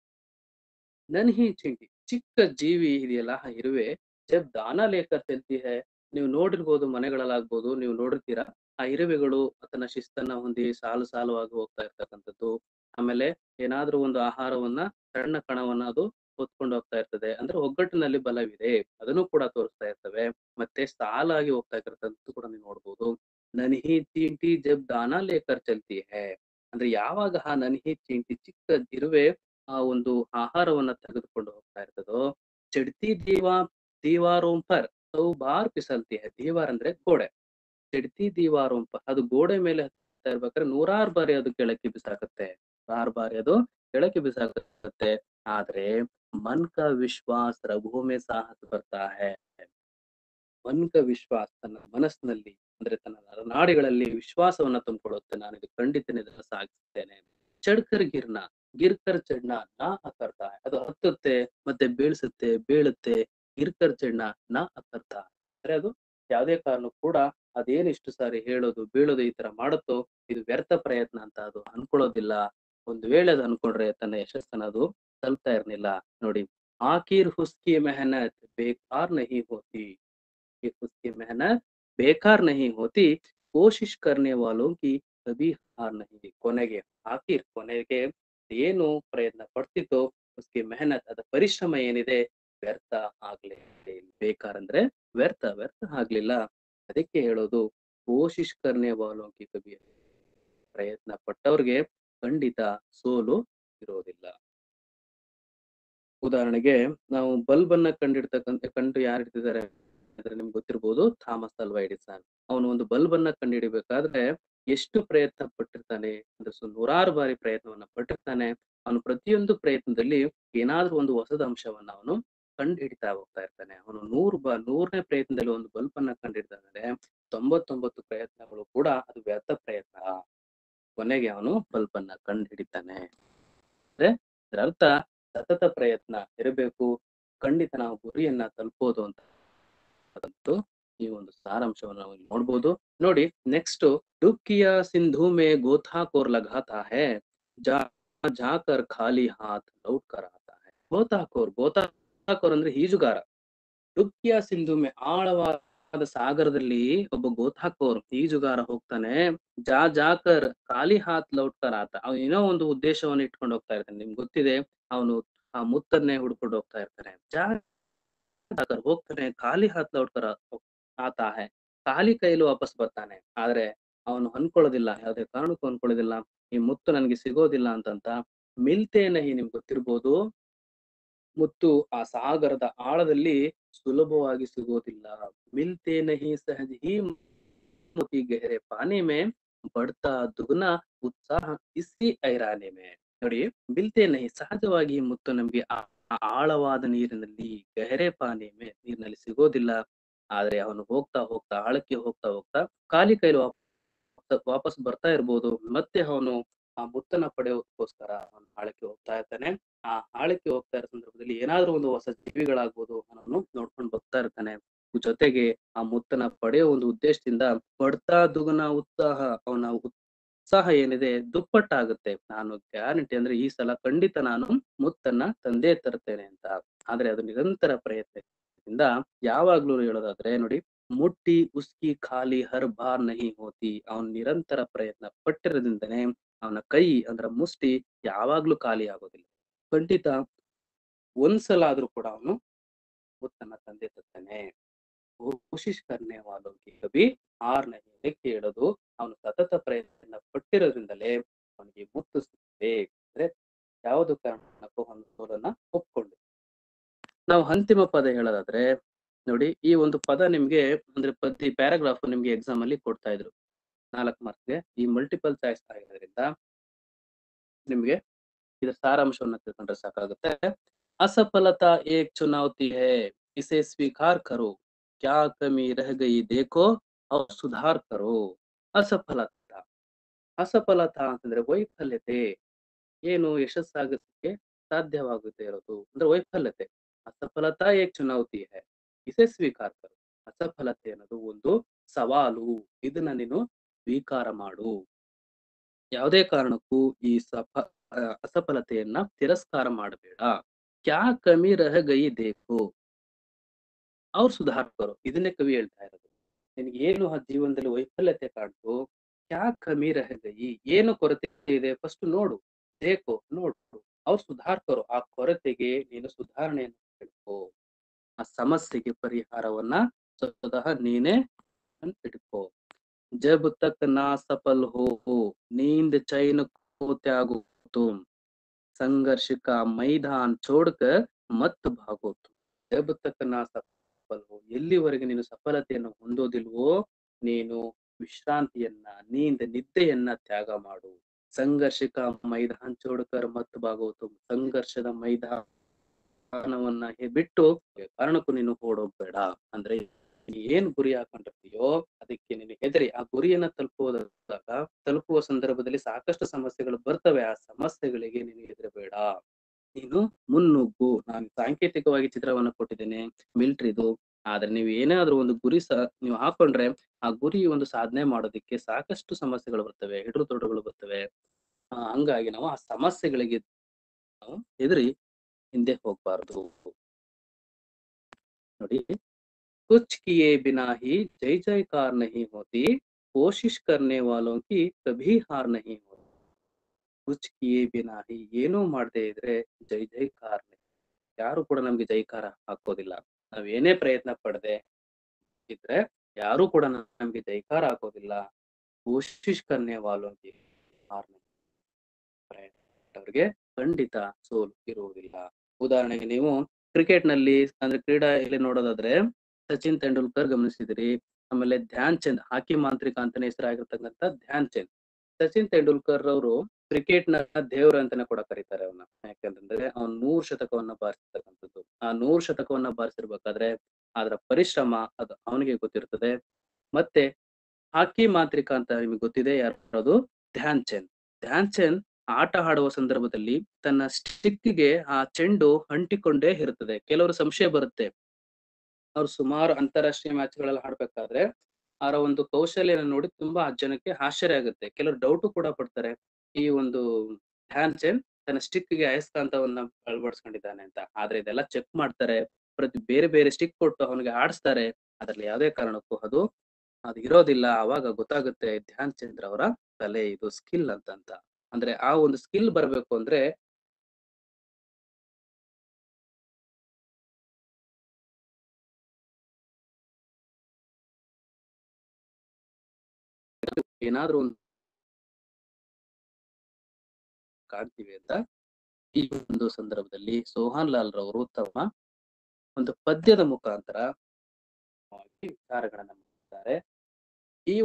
S2: नन्ही चींटी ಚಿಕ್ಕ ಜೀವಿ ಇದೆಯಲ್ಲ, ಆ ಇರುವೆ, ಜಬ್ ದಾನ ಲೇಕರ್ ಚಲ್ತಿ ಹೈ, ನೀವು ನೋಡಿರ್ಬೋದು, ಮನೆಗಳಲ್ಲಾಗ್ಬೋದು, ನೀವು ನೋಡಿರ್ತೀರಾ ಆ ಇರುವೆಗಳು ತನ್ನ ಶಿಸ್ತನ್ನ ಹೊಂದಿ ಸಾಲು ಸಾಲುವಾಗಿ ಹೋಗ್ತಾ ಇರ್ತಕ್ಕಂಥದ್ದು. ಆಮೇಲೆ ಏನಾದ್ರೂ ಒಂದು ಆಹಾರವನ್ನ ಸಣ್ಣ ಕಣವನ್ನ ಅದು ಹೊತ್ಕೊಂಡು ಹೋಗ್ತಾ ಇರ್ತದೆ. ಅಂದ್ರೆ ಒಗ್ಗಟ್ಟಿನಲ್ಲಿ ಬಲವಿದೆ ಅದನ್ನು ಕೂಡ ತೋರಿಸ್ತಾ ಇರ್ತವೆ. ಮತ್ತೆ ಸಾಲಾಗಿ ಹೋಗ್ತಾ ಇರ್ತಕ್ಕಂಥದ್ದು ಕೂಡ ನೀವು ನೋಡ್ಬೋದು. ನನ್ಹಿ ಚೀಂಟಿ ಜಬ್ ದಾನಾ ಲೇಕರ್ ಚಲ್ತಿ ಹೈ ಅಂದ್ರೆ ಯಾವಾಗ ಆ ನನ್ಹಿ ಚೀಂಟಿ ಚಿಕ್ಕ ಇರುವೆ ಆ ಒಂದು ಆಹಾರವನ್ನ ತೆಗೆದುಕೊಂಡು ಹೋಗ್ತಾ ಇರ್ತದೋ, ಚಡ್ತಿ ದೀವಾ ದೀವಾರೋಂ ಪರ್ ಸೌ ಬಾರ್ ಪಿಸಲ್ತಿ ಹೈ. ದೀವಾರ್ ಅಂದ್ರೆ ಗೋಡೆ. ಚಡ್ತಿ ದೀವಾರೋಂ ಪರ್ ಅದು ಗೋಡೆ ಮೇಲೆ ಹತ್ತಾ ಇರ್ಬೇಕಾದ್ರೆ ನೂರಾರು ಬಾರಿ ಅದು ಕೆಳಕ್ಕೆ ಬಿಸಾಕತ್ತೆ, ನೂರಾರು ಬಾರಿ ಅದು ಕೆಳಕ್ಕೆ ಬಿಸಾಕತ್ತೆ. ಆದ್ರೆ ಮನ್ ಕಾ ವಿಶ್ವಾಸ್ ರಘು ಮೇ ಸಾಹಸ್ ಬರ್ತಾ ಹೈ. ಮನ್ ಕಾ ವಿಶ್ವಾಸ್ ತನ್ನ ಮನಸ್ಸಿನಲ್ಲಿ ಅಂದ್ರೆ ತನ್ನ ನಾಡಿಗಳಲ್ಲಿ ವಿಶ್ವಾಸವನ್ನ ತುಂಬಿಕೊಳ್ಳುತ್ತೆ. ನಾನು ಇದು ಖಂಡಿತ ಇದನ್ನ ಸಾಗಿಸ್ತೇನೆ. ಚಡ್ಕರ್ ಗಿರ್ನ ಗಿರ್ಕರ್ ಚಡ್ನ ನಾ ಅಕರ್ತಾ ಹೈ. ಅದು ಹತ್ತುತ್ತೆ ಮತ್ತೆ ಬೀಳ್ಸುತ್ತೆ, ಬೀಳುತ್ತೆ. ಗಿರ್ಕರ್ ಚಡ್ನ ನಾ ಅಕರ್ತಾ ಹೈ ಅಂದ್ರೆ ಅದು ಯಾವುದೇ ಕಾರಣಕ್ಕೂ ಕೂಡ ಅದೇನ್ ಇಷ್ಟು ಸಾರಿ ಹೇಳೋದು ಬೀಳೋದು ಈ ತರ ಮಾಡುತ್ತೋ ಇದು ವ್ಯರ್ಥ ಪ್ರಯತ್ನ ಅಂತ ಅದು ಅನ್ಕೊಳ್ಳೋದಿಲ್ಲ. ಒಂದು ವೇಳೆ ಅದು ಅನ್ಕೊಂಡ್ರೆ ತನ್ನ ಯಶಸ್ಸನ್ನ ಅದು ತಲುಪ್ತಾ ಇರ್ಲಿಲ್ಲ. ನೋಡಿ, ಆಖಿರ್ ಹುಸ್ಕಿ ಮೆಹನತ್ ಬೇಕಾರ ನಹಿ ಹೋತಿ, उसकी मेहनत बेकार नहीं होती, कोशिश करने वालों की कभी हार नहीं. ಕೊನೆಗೆ ಆಖಿರ್ ಕೊನೆಗೆ ಏನು ಪ್ರಯತ್ನ ಪಡ್ತಿತ್ತೋ उसकी मेहनत ಅದ ಪರಿಶ್ರಮ ಏನಿದೆ ವ್ಯರ್ಥ ಆಗ್ಲೇ ಇಲ್ಲ. ಬೇಕಾರ ಅಂದ್ರೆ ವ್ಯರ್ಥ ವ್ಯರ್ಥ ಆಗ್ಲಿಲ್ಲ. ಅದಕ್ಕೆ ಹೇಳೋದು ಕೋಶಿಶ್ ಕರ್ನೆ ವಾಲೋಂ ಕಿ ಕಭಿ, ಪ್ರಯತ್ನ ಪಟ್ಟವ್ರಿಗೆ ಖಂಡಿತ ಸೋಲು ಇರೋದಿಲ್ಲ. ಉದಾಹರಣೆಗೆ ನಾವು ಬಲ್ಬ್ ಅನ್ನ ಕಂಡಿಡ್ತಕ್ಕಂಥ ಕಂಡು ಯಾರು ಇಡ್ತಿದ್ದಾರೆ ಅಂದ್ರೆ ನಿಮ್ಗೆ ಗೊತ್ತಿರ್ಬೋದು, ಥಾಮಸ್ ಅಲ್ವಾ ಎಡಿಸನ್. ಅವನು ಒಂದು ಬಲ್ಬ್ ಅನ್ನ ಕಂಡುಹಿಡಿಬೇಕಾದ್ರೆ ಎಷ್ಟು ಪ್ರಯತ್ನ ಪಟ್ಟಿರ್ತಾನೆ ಅಂದ್ರೆ ನೂರಾರು ಬಾರಿ ಪ್ರಯತ್ನವನ್ನ ಪಟ್ಟಿರ್ತಾನೆ. ಅವನು ಪ್ರತಿಯೊಂದು ಪ್ರಯತ್ನದಲ್ಲಿ ಏನಾದ್ರೂ ಒಂದು ಹೊಸದ ಅಂಶವನ್ನ ಅವನು ಕಂಡು ಹಿಡಿತಾ ಹೋಗ್ತಾ ಇರ್ತಾನೆ. ಅವನು ನೂರು ಬ ನೂರನೇ ಪ್ರಯತ್ನದಲ್ಲಿ ಒಂದು ಬಲ್ಬ್ ಅನ್ನ ಕಂಡಿಡ್ತಾನೆ, ತೊಂಬತ್ತೊಂಬತ್ತು ಪ್ರಯತ್ನಗಳು ಕೂಡ ಅದು ವ್ಯರ್ಥ ಪ್ರಯತ್ನ. ಕೊನೆಗೆ ಅವನು ಬಲ್ಬ್ ಅನ್ನ ಕಂಡು ಹಿಡಿತಾನೆ. ಅಂದ್ರೆ ಇದರ ಅರ್ಥ ಸತತ ಪ್ರಯತ್ನ ಇರಬೇಕು, ಖಂಡಿತ ನಾವು ಗುರಿಯನ್ನ ತಲುಪೋದು ಅಂತ ಅದಂತೂ ಈ ಒಂದು ಸಾರಾಂಶವನ್ನು ನಾವು ನೋಡ್ಬೋದು. ನೋಡಿ, ನೆಕ್ಸ್ಟ್ ಡುಕ್ಕಿಯ ಸಿಂಧು ಮೇ ಗೋತಾಖೋರ್ ಲಗಾತಾ ಹೈ, ಜಾ ಜಾಕರ್ ಖಾಲಿ ಹಾತ್ ಲೌಟ್ ಕರ್ ಆತಾ ಹೈ. ಗೋತಾಖೋರ್ ಗೋತಾಖೋರ್ ಅಂದ್ರೆ ಈಜುಗಾರ. ಡುಕ್ಕಿಯ ಸಿಂಧು ಮೇ ಆಳವಾದ ಸಾಗರದಲ್ಲಿ ಒಬ್ಬ ಗೋತಾಖೋರ್ ಈಜುಗಾರ ಹೋಗ್ತಾನೆ. ಜಾ ಜಾಕರ್ ಖಾಲಿ ಹಾತ್ ಲೌಟ್ ಕರ್ ಆತ, ಅವನು ಏನೋ ಒಂದು ಉದ್ದೇಶವನ್ನು ಇಟ್ಕೊಂಡು ಹೋಗ್ತಾ ಇರ್ತಾನೆ. ನಿಮ್ಗೆ ಗೊತ್ತಿದೆ, ಅವನು ಆ ಮುತ್ತನ್ನೇ ಹುಡ್ಕೊಂಡು ಹೋಗ್ತಾ ಇರ್ತಾನೆ. ಜಾ जाकर ಹೋಗ್ತಾನೆ, ಖಾಲಿ ಹಾತ್ ಲೌಟ್ಕರ ಆತಾ ಹೈ, ಖಾಲಿ ಕೈಯಲ್ಲಿ ವಾಪಸ್ ಬರ್ತಾನೆ. ಆದ್ರೆ ಅವನು ಅನ್ಕೊಳ್ಳೋದಿಲ್ಲ, ಯಾವುದೇ ಕಾರಣಕ್ಕೂ ಅನ್ಕೊಳ್ಳೋದಿಲ್ಲ ಈ ಮುತ್ತು ನನಗೆ ಸಿಗೋದಿಲ್ಲ ಅಂತಂತ. ಮಿಲ್ತೆ ನಹಿ ನಿಮ್ಗೆ ಗೊತ್ತಿರ್ಬೋದು, ಮುತ್ತು ಆ ಸಾಗರದ ಆಳದಲ್ಲಿ ಸುಲಭವಾಗಿ ಸಿಗೋದಿಲ್ಲ. ಮಿಲ್ತೆ ನಹಿ ಸಹಜ ಹಿ मोती गहरे पानी में बढ़ता दुगना ಉತ್ಸಾಹ ಇಸಿ ಐರಾನೆ ಮೇ. ನೋಡಿ, ಮಿಲ್ತೆ ನಹಿ ಸಹಜವಾಗಿ ಮುತ್ತು ನಮ್ಗೆ ಆ ಆ ಆಳವಾದ ನೀರಿನಲ್ಲಿ ಗೆಹರೆ ಪಾನಿ ಮೇ ನೀರಿನಲ್ಲಿ ಸಿಗೋದಿಲ್ಲ. ಆದ್ರೆ ಅವನು ಹೋಗ್ತಾ ಹೋಗ್ತಾ ಆಳಕ್ಕೆ ಹೋಗ್ತಾ ಹೋಗ್ತಾ ಖಾಲಿ ಕೈಲಿ ವಾಪ- ವಾಪಸ್ ಬರ್ತಾ ಇರ್ಬೋದು. ಮತ್ತೆ ಅವನು ಆ ಮುತ್ತನ್ನ ಪಡೆಯೋದಕ್ಕೋಸ್ಕರ ಅವನು ಆಳಕ್ಕೆ ಹೋಗ್ತಾ ಇರ್ತಾನೆ. ಆ ಆಳಕ್ಕೆ ಹೋಗ್ತಾ ಇರೋ ಸಂದರ್ಭದಲ್ಲಿ ಏನಾದ್ರೂ ಒಂದು ಹೊಸ ಜೀವಿಗಳಾಗ್ಬೋದು ಅವನು ನೋಡ್ಕೊಂಡು ಬರ್ತಾ ಇರ್ತಾನೆ. ಜೊತೆಗೆ ಆ ಮುತ್ತನ್ನ ಪಡೆಯೋ ಒಂದು ಉದ್ದೇಶದಿಂದ ಬಡ್ತಾ ದುಗುನ ಉತ್ಸಾಹ, ಅವನ ಉತ್ಸಾಹ ಏನಿದೆ ದುಪ್ಪಟ್ಟಾಗುತ್ತೆ. ನಾನು ಗ್ಯಾರಂಟಿ ಅಂದ್ರೆ ಈ ಸಲ ಖಂಡಿತ ನಾನು ಮುತ್ತನ್ನ ತಂದೇ ತರ್ತೇನೆ ಅಂತ. ಆದ್ರೆ ಅದು ನಿರಂತರ ಪ್ರಯತ್ನದಿಂದ ಯಾವಾಗ್ಲೂ ಹೇಳೋದಾದ್ರೆ ನೋಡಿ, ಮುಟ್ಟಿ ಉಸ್ಕಿ ಖಾಲಿ ಹರ್ ಬಾರ್ ನಹಿ ಹೋತಿ. ಅವನ್ ನಿರಂತರ ಪ್ರಯತ್ನ ಪಟ್ಟಿರೋದ್ರಿಂದನೇ ಅವನ ಕೈ ಅಂದ್ರ ಮುಷ್ಟಿ ಯಾವಾಗ್ಲೂ ಖಾಲಿ ಆಗೋದಿಲ್ಲ. ಖಂಡಿತ ಒಂದ್ಸಲ ಆದ್ರೂ ಕೂಡ ಅವನು ಮುತ್ತನ್ನ ತಂದೆ ತರ್ತಾನೆ. ಕೋಶಿಶ್ ಕರ್ನೆ ವಾಲೋ ಕಿ ಕಭಿ ಹಾರ್ ನಹಿ. ಇದಕ್ಕೆ ಹೇಳೋದು ಅವನು ಸತತ ಪ್ರಯತ್ನ ಪಟ್ಟಿರೋದ್ರಿಂದಲೇ ಅವನಿಗೆ ಮುತ್ತು ಸಿಗ್ತದೆ. ಅಂದ್ರೆ ಯಾವುದು ಕಾರಣಕ್ಕೂ ಅವನು ಸೋಲನ್ನ ಒಪ್ಕೊಂಡು. ನಾವು ಅಂತಿಮ ಪದ ಹೇಳೋದಾದ್ರೆ ನೋಡಿ, ಈ ಒಂದು ಪದ ನಿಮ್ಗೆ ಅಂದ್ರೆ ಪ್ರತಿ ಪ್ಯಾರಾಗ್ರಾಫ್ ನಿಮ್ಗೆ ಎಕ್ಸಾಮ್ ಅಲ್ಲಿ ಕೊಡ್ತಾ ಇದ್ರು ನಾಲ್ಕು ಮಾರ್ಕ್ಸ್ಗೆ. ಈ ಮಲ್ಟಿಪಲ್ ಚಾಯ್ಸ್ ಆಗಿರೋದ್ರಿಂದ ನಿಮ್ಗೆ ಇದರ ಸಾರಾಂಶವನ್ನ ತಿಳ್ಕೊಂಡ್ರೆ ಸಾಕಾಗುತ್ತೆ. असफलता एक चुनौती है, इसे स्वीकार करो, क्या कमी रह गई देखो और सुधार करो. ಅಸಫಲತಾ, ಅಸಫಲತಾ ಅಂತಂದ್ರೆ ವೈಫಲ್ಯತೆ, ಏನು ಯಶಸ್ಸಾಗಕ್ಕೆ ಸಾಧ್ಯವಾಗುತ್ತೆ ಇರೋದು ಅಂದ್ರೆ ವೈಫಲ್ಯತೆ. ಅಸಫಲತಾ ಏಕ್ ಚುನೌತಿ ಹೈ, ಇಸೆ ಸ್ವೀಕಾರ ಕರೋ. ಅಸಫಲತೆ ಅನ್ನೋದು ಒಂದು ಸವಾಲು, ಇದನ್ನ ನೀನು ಸ್ವೀಕಾರ ಮಾಡು. ಯಾವುದೇ ಕಾರಣಕ್ಕೂ ಈ ಸಫ ಅಸಫಲತೆಯನ್ನ ತಿರಸ್ಕಾರ ಮಾಡಬೇಡ. ಕ್ಯಾ ಕಮಿ ರಹ ಗಯಿ ದೇಖೋ ಅವ್ರು ಸುಧಾರ್ ಕರೋ. ಇದನ್ನೇ ಕವಿ ಹೇಳ್ತಾ ಇರೋದು. ನಿನಗೆ ಏನು ಆ ಜೀವನದಲ್ಲಿ ವೈಫಲ್ಯತೆ ಕಾಣ್ತು, ಕ್ಯಾ ಕಮಿ ರಹ ಗಯಿ, ಏನು ಕೊರತೆ ಇದೆ ಫಸ್ಟ್ ನೋಡು, ದೇಖೋ ನೋಡು, ಅವ್ರು ಸುಧಾರ್ ಕರೋ. ಆ ಕೊರತೆಗೆ ನೀನು ಸುಧಾರಣೆಯನ್ನು ಹಿಡ್ಕೋ, ಆ ಸಮಸ್ಯೆಗೆ ಪರಿಹಾರವನ್ನ ಸ್ವತಃ ನೀನೇ ಹಿಡ್ಕೋ. ಜಬ್ ತಕ್ ನಾ ಸಫಲ್ ಹೋ नींद चैन को त्यागो तुम, संघर्ष का मैदान छोड़कर मत भागो तुम. जब तक ನಾ ಸಫಲ್ ಹೋ, ಎಲ್ಲಿವರೆಗೆ ನೀನು ಸಫಲತೆಯನ್ನು ಹೊಂದೋದಿಲ್ವೋ ನೀನು ವಿಶ್ರಾಂತಿಯನ್ನ, ನೀಂದ ನಿದ್ದೆಯನ್ನ ತ್ಯಾಗ ಮಾಡು. ಸಂಘರ್ಷಕ ಮೈದಾನ್ ಚೋಡ್ಕರ್ ಮತ್ ಭಾಗೋ ತುಮ್, ಸಂಘರ್ಷದ ಮೈದಾನವನ್ನ ಬಿಟ್ಟು ಕಾರಣಕ್ಕೂ ನೀನು ಓಡೋಗ್ಬೇಡ. ಅಂದ್ರೆ ನೀ ಏನ್ ಗುರಿ ಹಾಕೊಂಡಿರ್ತೀಯೋ ಅದಕ್ಕೆ ನೀನು ಹೆದರಿ ಆ ಗುರಿಯನ್ನ ತಲುಪುವುದಾಗ ತಲುಪುವ ಸಂದರ್ಭದಲ್ಲಿ ಸಾಕಷ್ಟು ಸಮಸ್ಯೆಗಳು ಬರ್ತವೆ. ಆ ಸಮಸ್ಯೆಗಳಿಗೆ ನೀನು ಹೆದರಬೇಡ, ನೀನು ಮುನ್ನುಗ್ಗು. ನಾನು ಸಾಂಕೇತಿಕವಾಗಿ ಚಿತ್ರವನ್ನ ಕೊಟ್ಟಿದ್ದೇನೆ ಮಿಲಿಟರಿದು. ಆದ್ರೆ ನೀವು ಏನಾದ್ರೂ ಒಂದು ಗುರಿ ಸ ನೀವು ಹಾಕೊಂಡ್ರೆ ಆ ಗುರಿ ಒಂದು ಸಾಧನೆ ಮಾಡೋದಕ್ಕೆ ಸಾಕಷ್ಟು ಸಮಸ್ಯೆಗಳು ಬರ್ತವೆ, ಹಿಡಿದು ತೊಡಗಳು ಬರ್ತವೆ. ಆ ಹಂಗಾಗಿ ನಾವು ಆ ಸಮಸ್ಯೆಗಳಿಗೆ ನಾವು ಹೆದರಿ ಹಿಂದೆ ಹೋಗ್ಬಾರ್ದು. ನೋಡಿ, कुछ किए बिना ही जय जयकार नहीं होती, कोशिश करने वालों की कभी हार नहीं होती. कुछ किए बिना ही, ಏನೂ ಮಾಡದೇ ಇದ್ರೆ ಜೈ ಜೈಕಾರ, ಯಾರು ಕೂಡ ನಮ್ಗೆ ಜೈಕಾರ ಹಾಕೋದಿಲ್ಲ. ನಾವ್ ಏನೇ ಪ್ರಯತ್ನ ಪಡದೆ ಇದ್ರೆ ಯಾರು ಕೂಡ ನಮ್ಗೆ ಜೈಕಾರ ಹಾಕೋದಿಲ್ಲ. ಕೋಶಿಶ್ ಕರ್ನೆ ವಾಲೋಂ ಕಿ ಹಾರ್ ನಹಿ, ಅವ್ರಿಗೆ ಖಂಡಿತ ಸೋಲು ಇರುವುದಿಲ್ಲ. ಉದಾಹರಣೆಗೆ ನೀವು ಕ್ರಿಕೆಟ್ ನಲ್ಲಿ ಅಂದ್ರೆ ಕ್ರೀಡಾ ಇಲ್ಲಿ ನೋಡೋದಾದ್ರೆ ಸಚಿನ್ ತೆಂಡೂಲ್ಕರ್ ಗಮನಿಸಿದಿರಿ, ಆಮೇಲೆ ಧ್ಯಾನ್ ಚಂದ್, ಹಾಕಿ ಮಾಂತ್ರಿಕ ಅಂತಾನೆ ಹೆಸರಾಗಿರ್ತಕ್ಕಂಥ ಧ್ಯಾನ್ ಚಂದ್. ಸಚಿನ್ ತೆಂಡೂಲ್ಕರ್ ಅವರು ಕ್ರಿಕೆಟ್ ನ ದೇವ್ರ ಅಂತಾನೆ ಕೂಡ ಕರೀತಾರೆ ಅವನ್ನ. ಯಾಕಂತಂದ್ರೆ ಅವ್ನ್ ನೂರ್ ಶತಕವನ್ನ ಬಾರಿಸಿರ್ತಕ್ಕಂಥದ್ದು. ಆ ನೂರ್ ಶತಕವನ್ನ ಬಾರಿಸಿರ್ಬೇಕಾದ್ರೆ ಅದರ ಪರಿಶ್ರಮ ಅದು ಅವನಿಗೆ ಗೊತ್ತಿರ್ತದೆ. ಮತ್ತೆ ಹಾಕಿ ಮಾಂತ್ರಿಕ ಅಂತ ನಿಮಗೆ ಗೊತ್ತಿದೆ ಯಾರದು? ಧ್ಯಾನ್ ಚಂದ್. ಧ್ಯಾನ್ ಚಂದ್ ಆಟ ಆಡುವ ಸಂದರ್ಭದಲ್ಲಿ ತನ್ನ ಸ್ಟಿಕ್ಗೆ ಆ ಚೆಂಡು ಅಂಟಿಕೊಂಡೇ ಇರುತ್ತದೆ. ಕೆಲವರು ಸಂಶಯ ಬರುತ್ತೆ, ಅವ್ರು ಸುಮಾರು ಅಂತಾರಾಷ್ಟ್ರೀಯ ಮ್ಯಾಚ್ ಗಳಲ್ಲಿ ಆಡ್ಬೇಕಾದ್ರೆ ಅವರ ಒಂದು ಕೌಶಲ್ಯನ ನೋಡಿ ತುಂಬಾ ಜನಕ್ಕೆ ಆಶ್ಚರ್ಯ ಆಗುತ್ತೆ. ಕೆಲವರು ಡೌಟ್ ಕೂಡ ಪಡ್ತಾರೆ, ಈ ಒಂದು ಧ್ಯಾನ್ ಚಂದ್ ತನ್ನ ಸ್ಟಿಕ್ ಗೆ ಅಯಸ್ಕಾಂತವನ್ನ ಅಳವಡಿಸ್ಕೊಂಡಿದ್ದಾನೆ ಅಂತ. ಆದ್ರೆ ಇದೆಲ್ಲ ಚೆಕ್ ಮಾಡ್ತಾರೆ, ಪ್ರತಿ ಬೇರೆ ಬೇರೆ ಸ್ಟಿಕ್ ಕೊಟ್ಟು ಅವನಿಗೆ ಆಡಿಸ್ತಾರೆ. ಅದ್ರಲ್ಲಿ ಯಾವುದೇ ಕಾರಣಕ್ಕೂ ಅದು ಅದು ಇರೋದಿಲ್ಲ. ಅವಾಗ ಗೊತ್ತಾಗುತ್ತೆ ಧ್ಯಾನ್ ಚಂದ್ರ ಅವರ ಕಲೆ ಇದು, ಸ್ಕಿಲ್ ಅಂತಂತ. ಅಂದ್ರೆ ಆ ಒಂದು ಸ್ಕಿಲ್ ಬರ್ಬೇಕು ಅಂದ್ರೆ ಏನಾದ್ರೂ ಒಂದು ಕಾಣ್ತೀವಿ ಅಂತ ಈ ಒಂದು ಸಂದರ್ಭದಲ್ಲಿ ಸೋಹನ್ ಲಾಲ್ ರವರು ತಮ್ಮ ಒಂದು ಪದ್ಯದ ಮುಖಾಂತರ ವಿಚಾರಗಳನ್ನ ಮಾಡಿದ್ದಾರೆ. ಈ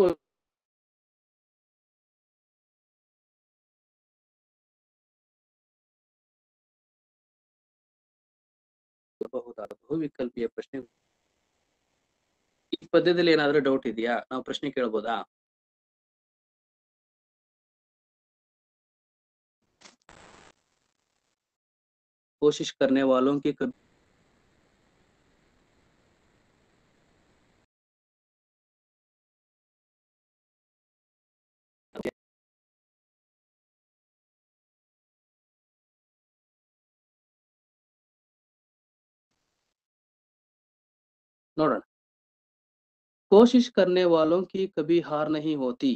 S2: ಬಹುದಾದ ಬಹುವಿಕಲ್ಪೀಯ ಪ್ರಶ್ನೆ. ಈ ಪದ್ಯದಲ್ಲಿ ಏನಾದ್ರೂ ಡೌಟ್ ಇದೆಯಾ? ನಾವು ಪ್ರಶ್ನೆ ಕೇಳ್ಬೋದಾ? कोशिश करने वालों की कभी नोडोण कोशिश करने वालों की कभी हार नहीं होती.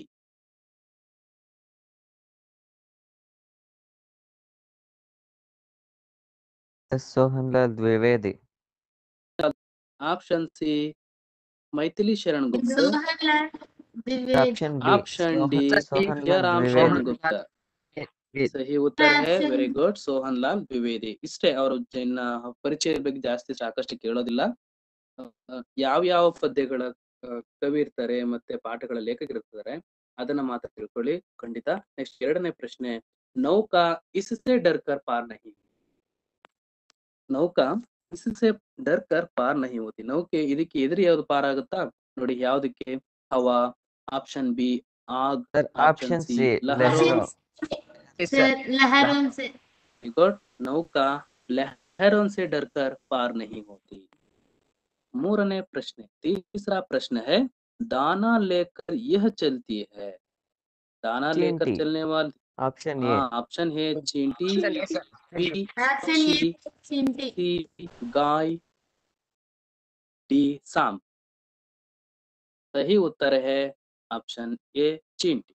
S4: Sohanlal Dwivedi.
S2: Option C Maithili Sharan Gupta.
S4: Option B
S2: option D Jayram Sharan Gupta. सही उत्तर है. Very good. ಸೋಹನ್ ಲಾಲ್ ದ್ವಿವೇದಿ. ಇಷ್ಟೇ. ಅವರು ಇನ್ನ ಪರಿಚಯದ ಬಗ್ಗೆ ಜಾಸ್ತಿ ಸಾಕಷ್ಟು ಕೇಳೋದಿಲ್ಲ. ಯಾವ ಯಾವ ಪದ್ಯಗಳ ಕವಿ ಇರ್ತಾರೆ ಮತ್ತೆ ಪಾಠಗಳ ಲೇಖಕರಿರ್ತಾರೆ ಅದನ್ನ ಮಾತ್ರ ತಿಳ್ಕೊಳ್ಳಿ ಖಂಡಿತ. ನೆಕ್ಸ್ಟ್ ಎರಡನೇ ಪ್ರಶ್ನೆ, ನೌಕಾ ಇಸ್ಸೆ ಡರ್ ಕರ್ ಪಾರ್ ನಹಿ. ನೌಕಾ ಇಸ್ಸೆ ಡರ್ ಕರ್ ಪಾರ್ ನಹಿ ಹೋತಿ. ನೌಕೆ ಇದಕ್ಕೆ ಎದುರು ಯಾವ್ದು ಪಾರ್ ಆಗುತ್ತಾ ನೋಡಿ. ಯಾವ್ದಕ್ಕೆ? ಹವಾ. ಆಪ್ಷನ್ ಬಿ ಆಗ್.
S4: ऑप्शन सी
S2: ಲಹರೋं.
S5: लहरों से.
S2: गुड. नौका लहरों से डर कर पार नहीं होती. मूरने प्रश्न. तीसरा प्रश्न है, दाना लेकर यह चलती है. दाना लेकर चलने वाली.
S4: Option A.
S2: ऑप्शन है चींटी, बी
S5: ऑप्शन ए चींटी,
S2: सी गाय, डी सांप. सही उत्तर है ऑप्शन ए चींटी.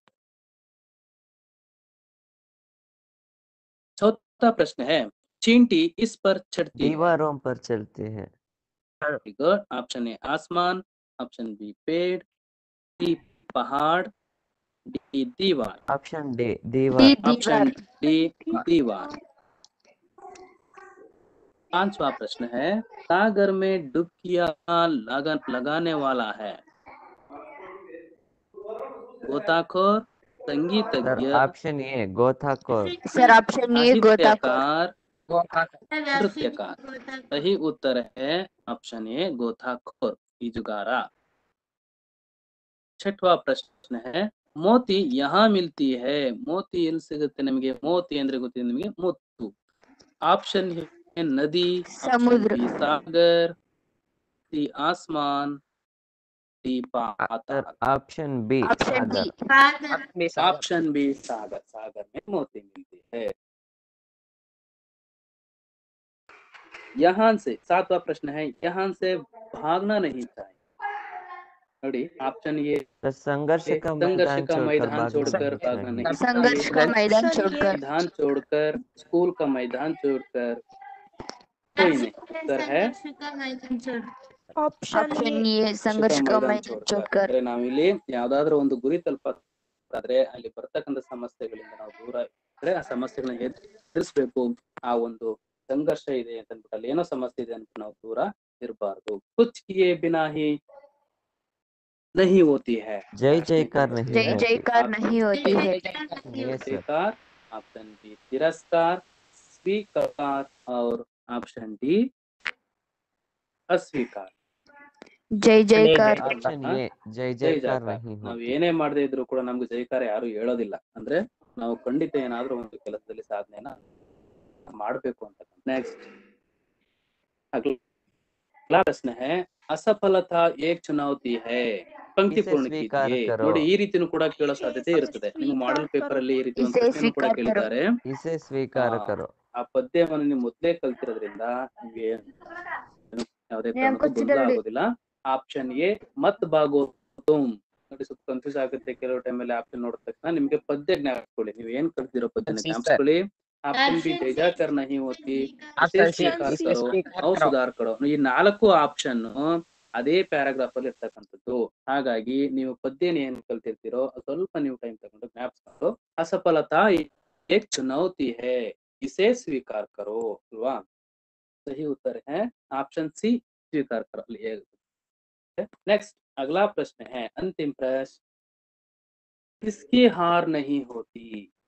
S2: चौथा प्रश्न है, चींटी इस पर चढ़ती है.
S4: दीवारों पर चलते हैं.
S2: गुड. ऑप्शन ए आसमान, ऑप्शन बी पेड़, सी पहाड़, डी दीवार.
S4: ऑप्शन डी दीवार.
S2: ऑप्शन डी दीवार. पांचवा प्रश्न है, सागर में डुबकियां लगा, लगाने वाला है. गोताखोर, संगीतज्ञ.
S4: ऑप्शन ए गोताखोर.
S3: सर ऑप्शन ए गोताखोर.
S2: नृत्यकार. सही उत्तर है ऑप्शन ए गोताखोर, ಈಜುಗಾರ. छठवा प्रश्न है, मोती यहाँ मिलती है. मोती ಎಲ್ಲಿ ಸಿಗುತ್ತೆ ನಮಗೆ? ಮೋತಿ ಅಂದ್ರೆ ಗೊತ್ತಿದೆ ನಿಮಗೆ, ಮುತ್ತು. ऑप्शन है नदी,
S3: समुद्र,
S2: सागर, सी आसमान, डी पाताल.
S4: Option B
S3: option B.
S2: Option B सागर. सागर में मोती मिलती है. यहाँ से सातवां प्रश्न है, यहाँ से भागना नहीं चाहिए. नोड़ी ऑप्शन ये
S4: संघर्ष का
S2: संघर्ष का मैदान छोड़कर भागना नहीं.
S3: संघर्ष का मैदान छोड़कर.
S2: मैदान छोड़कर, स्कूल का मैदान छोड़कर कोई नहीं. उत्तर है
S3: ऑप्शन ये संघर्ष का मैदान छोड़कर.
S2: ಅಂದ್ರೆ ನಾವಿಲ್ಲಿ ಯಾವ್ದಾದ್ರು ಒಂದು ಗುರಿ ತಲುಪಾದ್ರೆ ಅಲ್ಲಿ ಬರ್ತಕ್ಕಂಥ ಸಮಸ್ಯೆಗಳಿಂದ ನಾವು ದೂರ ಇದ್ರೆ ಆ ಸಮಸ್ಯೆಗಳನ್ನ ಎದುರಿಸಬೇಕು. ಆ ಒಂದು ಸಂಘರ್ಷ ಇದೆ ಅಂತ ಅಂದ್ಬಿಟ್ಟು ಅಲ್ಲಿ ಏನೋ ಸಮಸ್ಯೆ ಇದೆ ಅಂತ ನಾವು ದೂರ ಇರಬಾರ್ದು. कुछ किए बिना ही नहीं होती है.
S4: जय जयकार नहीं.
S3: जय जयकार नहीं होती है.
S2: जयकार. ऑप्शन बी तिरस्कार, स्वीकार और ऑप्शन डी अस्वीकार.
S3: जय जयकार.
S4: ऑप्शन ए जय जयकार नहीं.
S2: ನಾವು ಏನೇ ಮಾಡದೇ ಇದ್ರು ಕೂಡ ನಮ್ಗೆ ಜಯಕಾರ ಯಾರು ಹೇಳೋದಿಲ್ಲ. ಅಂದ್ರೆ ನಾವು ಖಂಡಿತ ಏನಾದ್ರೂ ಒಂದು ಕೆಲಸದಲ್ಲಿ ಸಾಧನೆಯನ್ನ ಮಾಡಬೇಕು ಅಂತ. नेक्स्ट अगला प्रश्न है, असफलता एक चुनौती है. पंक्ति पूर्ण कीजिए. ನೋಡಿ ಈ ರೀತಿನೂ ಕೂಡ ಕೇಳೋ ಸಾಧ್ಯತೆ ಇರುತ್ತದೆ. ನಿಮ್ಮ ಮಾಡೆಲ್ ಪೇಪರ್ ಅಲ್ಲಿ ಈ ರೀತಿ ಒಂದು ಪ್ರಶ್ನೆ ಕೂಡ ಕೇಳಿದ್ದಾರೆ.
S4: इसे स्वीकार करो.
S2: ಆ ಪದ್ಯವನ್ನು ನೀವು ಮೊದಲೇ ಕಲ್ತಿರೋದ್ರಿಂದ ನಿಮಗೆ ಯಾವುದೇ ಕಾರಣಕ್ಕೂ ಗೊಂದಲ ಆಗೋದಿಲ್ಲ. ಆಪ್ಷನ್ ಎ ಮತ್ ಭಾಗೋ ತುಮ್. ನೋಡಿ ಸ್ವಲ್ಪ ಕನ್ಫ್ಯೂಸ್ ಆಗುತ್ತೆ ಕೆಲವು ಟೈಮ್ ಅಲ್ಲಿ ಆಪ್ಷನ್ ನೋಡಿದ ತಕ್ಷಣ. ನಿಮ್ಗೆ ಪದ್ಯ ಜ್ಞಾಪಿಸ್ಕೊಳ್ಳಿ, ನೀವು ಏನ್ ಕಲ್ತಿರೋ ಪದ್ಯನ ಜ್ಞಾಪಿಸ್ಕೊಳ್ಳಿ. ऑप्शन बी जयजयकार नहीं होती, इसे स्वीकार करो और सुधार करो. ಈ ನಾಲ್ಕು ಆಪ್ಷನ್ ಅದೇ ಪ್ಯಾರಾಗ್ರಾಫ್ ಅಲ್ಲಿ ಇರ್ತಕ್ಕಂಥದ್ದು. ಹಾಗಾಗಿ ನೀವು ಪದ್ಯನ ಏನ್ ಕಲ್ತಿರ್ತೀರೋ ಸ್ವಲ್ಪ ನೀವು ಟೈಮ್ ತಗೊಂಡು ಜ್ಞಾಪಿಸ್ಕೊಂಡು असफलता एक चुनौती है इसे स्वीकार करो अल्वा. सही उत्तर है ऑप्शन सी स्वीकार कर लिए. नेक्स्ट अगला प्रश्न है अंतिम प्रश्न, किसकी हार नहीं होती?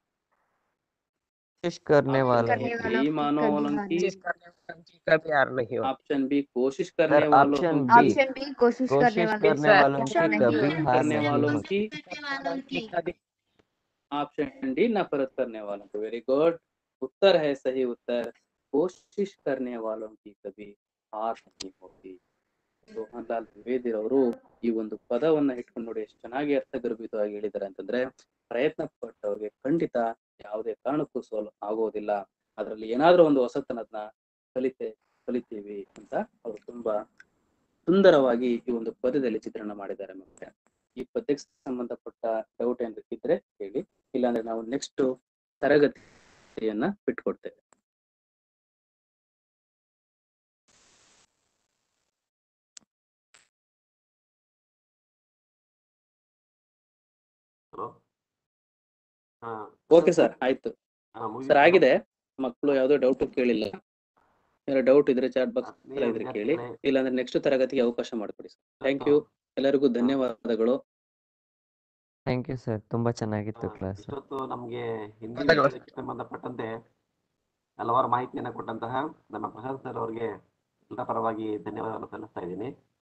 S4: कोशिश करने वालों
S3: करने
S4: की।
S3: वालों की
S2: बेईमानों
S3: कभी
S2: वालों
S3: हार
S2: की,
S3: नहीं।
S6: कभी हार नहीं होती।
S2: ऑप्शन बी कोशिश करने
S4: सर
S2: वालों
S4: ऑप्शन
S2: की,
S4: बी,
S3: ऑप्शन बी कोशिश करने
S4: कोशिश
S3: वालों
S4: करने
S3: की
S4: वालों की
S3: नहीं
S4: कभी
S3: होती।
S4: हार
S2: करने
S4: नहीं
S2: वालों
S4: होती।
S2: की,
S5: करने वालों की
S2: ऑप्शन डी नफरत करने वालों को. Very good. उत्तर है सही उत्तर, कोशिश करने वालों की कभी हार नहीं होती. ಮೋಹನ್ಲಾಲ್ ದ್ವಿವೇದಿರವರು ಈ ಒಂದು ಪದವನ್ನ ಇಟ್ಕೊಂಡು ನೋಡಿ ಎಷ್ಟು ಚೆನ್ನಾಗಿ ಅರ್ಥಗರ್ಭಿತವಾಗಿ ಹೇಳಿದ್ದಾರೆ ಅಂತಂದ್ರೆ, ಪ್ರಯತ್ನ ಪಟ್ಟವ್ರಿಗೆ ಖಂಡಿತ ಯಾವುದೇ ಕಾರಣಕ್ಕೂ ಸೋಲು ಆಗೋದಿಲ್ಲ, ಅದರಲ್ಲಿ ಏನಾದ್ರೂ ಒಂದು ಹೊಸತನದನ್ನ ಕಲಿತೆ ಕಲಿತೀವಿ ಅಂತ ಅವರು ತುಂಬಾ ಸುಂದರವಾಗಿ ಈ ಒಂದು ಪದ್ಯದಲ್ಲಿ ಚಿತ್ರಣ ಮಾಡಿದ್ದಾರೆ. ಮತ್ತೆ ಈ ಪದ್ಯಕ್ಕೆ ಸಂಬಂಧಪಟ್ಟ ಡೌಟ್ ಏನ್ ಇದ್ರೆ ಹೇಳಿ, ಇಲ್ಲಾಂದ್ರೆ ನಾವು ನೆಕ್ಸ್ಟ್ ತರಗತಿಯನ್ನ ಬಿಟ್ಕೊಡ್ತೇವೆ.
S1: ಹಲೋ. ಹಾ
S2: ಓಕೆ ಸರ್, ಆಯ್ತು ಸರ್, ಆಗಿದೆ. ಮಕ್ಕಳು ಯಾವ್ದೋ ಡೌಟ್ ಕೇಳಿಲ್ಲ, ಏನಾದ್ರು ಡೌಟ್ ಇದ್ರೆ ಚಾಟ್ ಬಾಕ್ಸ್ ಇದ್ರೆ ಕೇಳಿ, ಇಲ್ಲಾಂದ್ರೆ ನೆಕ್ಸ್ಟ್ ತರಗತಿಗೆ ಅವಕಾಶ ಮಾಡಿಕೊಡಿ ಸರ್. ಥ್ಯಾಂಕ್ ಯು, ಎಲ್ಲರಿಗೂ ಧನ್ಯವಾದಗಳು.
S4: ಥ್ಯಾಂಕ್ ಯು ಸರ್, ತುಂಬಾ ಚೆನ್ನಾಗಿತ್ತು ಕ್ಲಾಸ್.
S1: ಇಷ್ಟೊತ್ತು ನಮ್ಗೆ ಹಿಂದಿ ವಿಷಯಕ್ಕೆ ಸಂಬಂಧಪಟ್ಟಂತೆ ಹಲವಾರು ಮಾಹಿತಿಯನ್ನ ಕೊಟ್ಟಂತಹ ನಮ್ಮ ಪ್ರಶಾಂತ್ ಸರ್ ಅವರಿಗೆ ಎಲ್ಲ ಪರವಾಗಿ ಧನ್ಯವಾದಗಳನ್ನು ಸಲ್ಲಿಸ್ತಾ ಇದ್ದೀನಿ.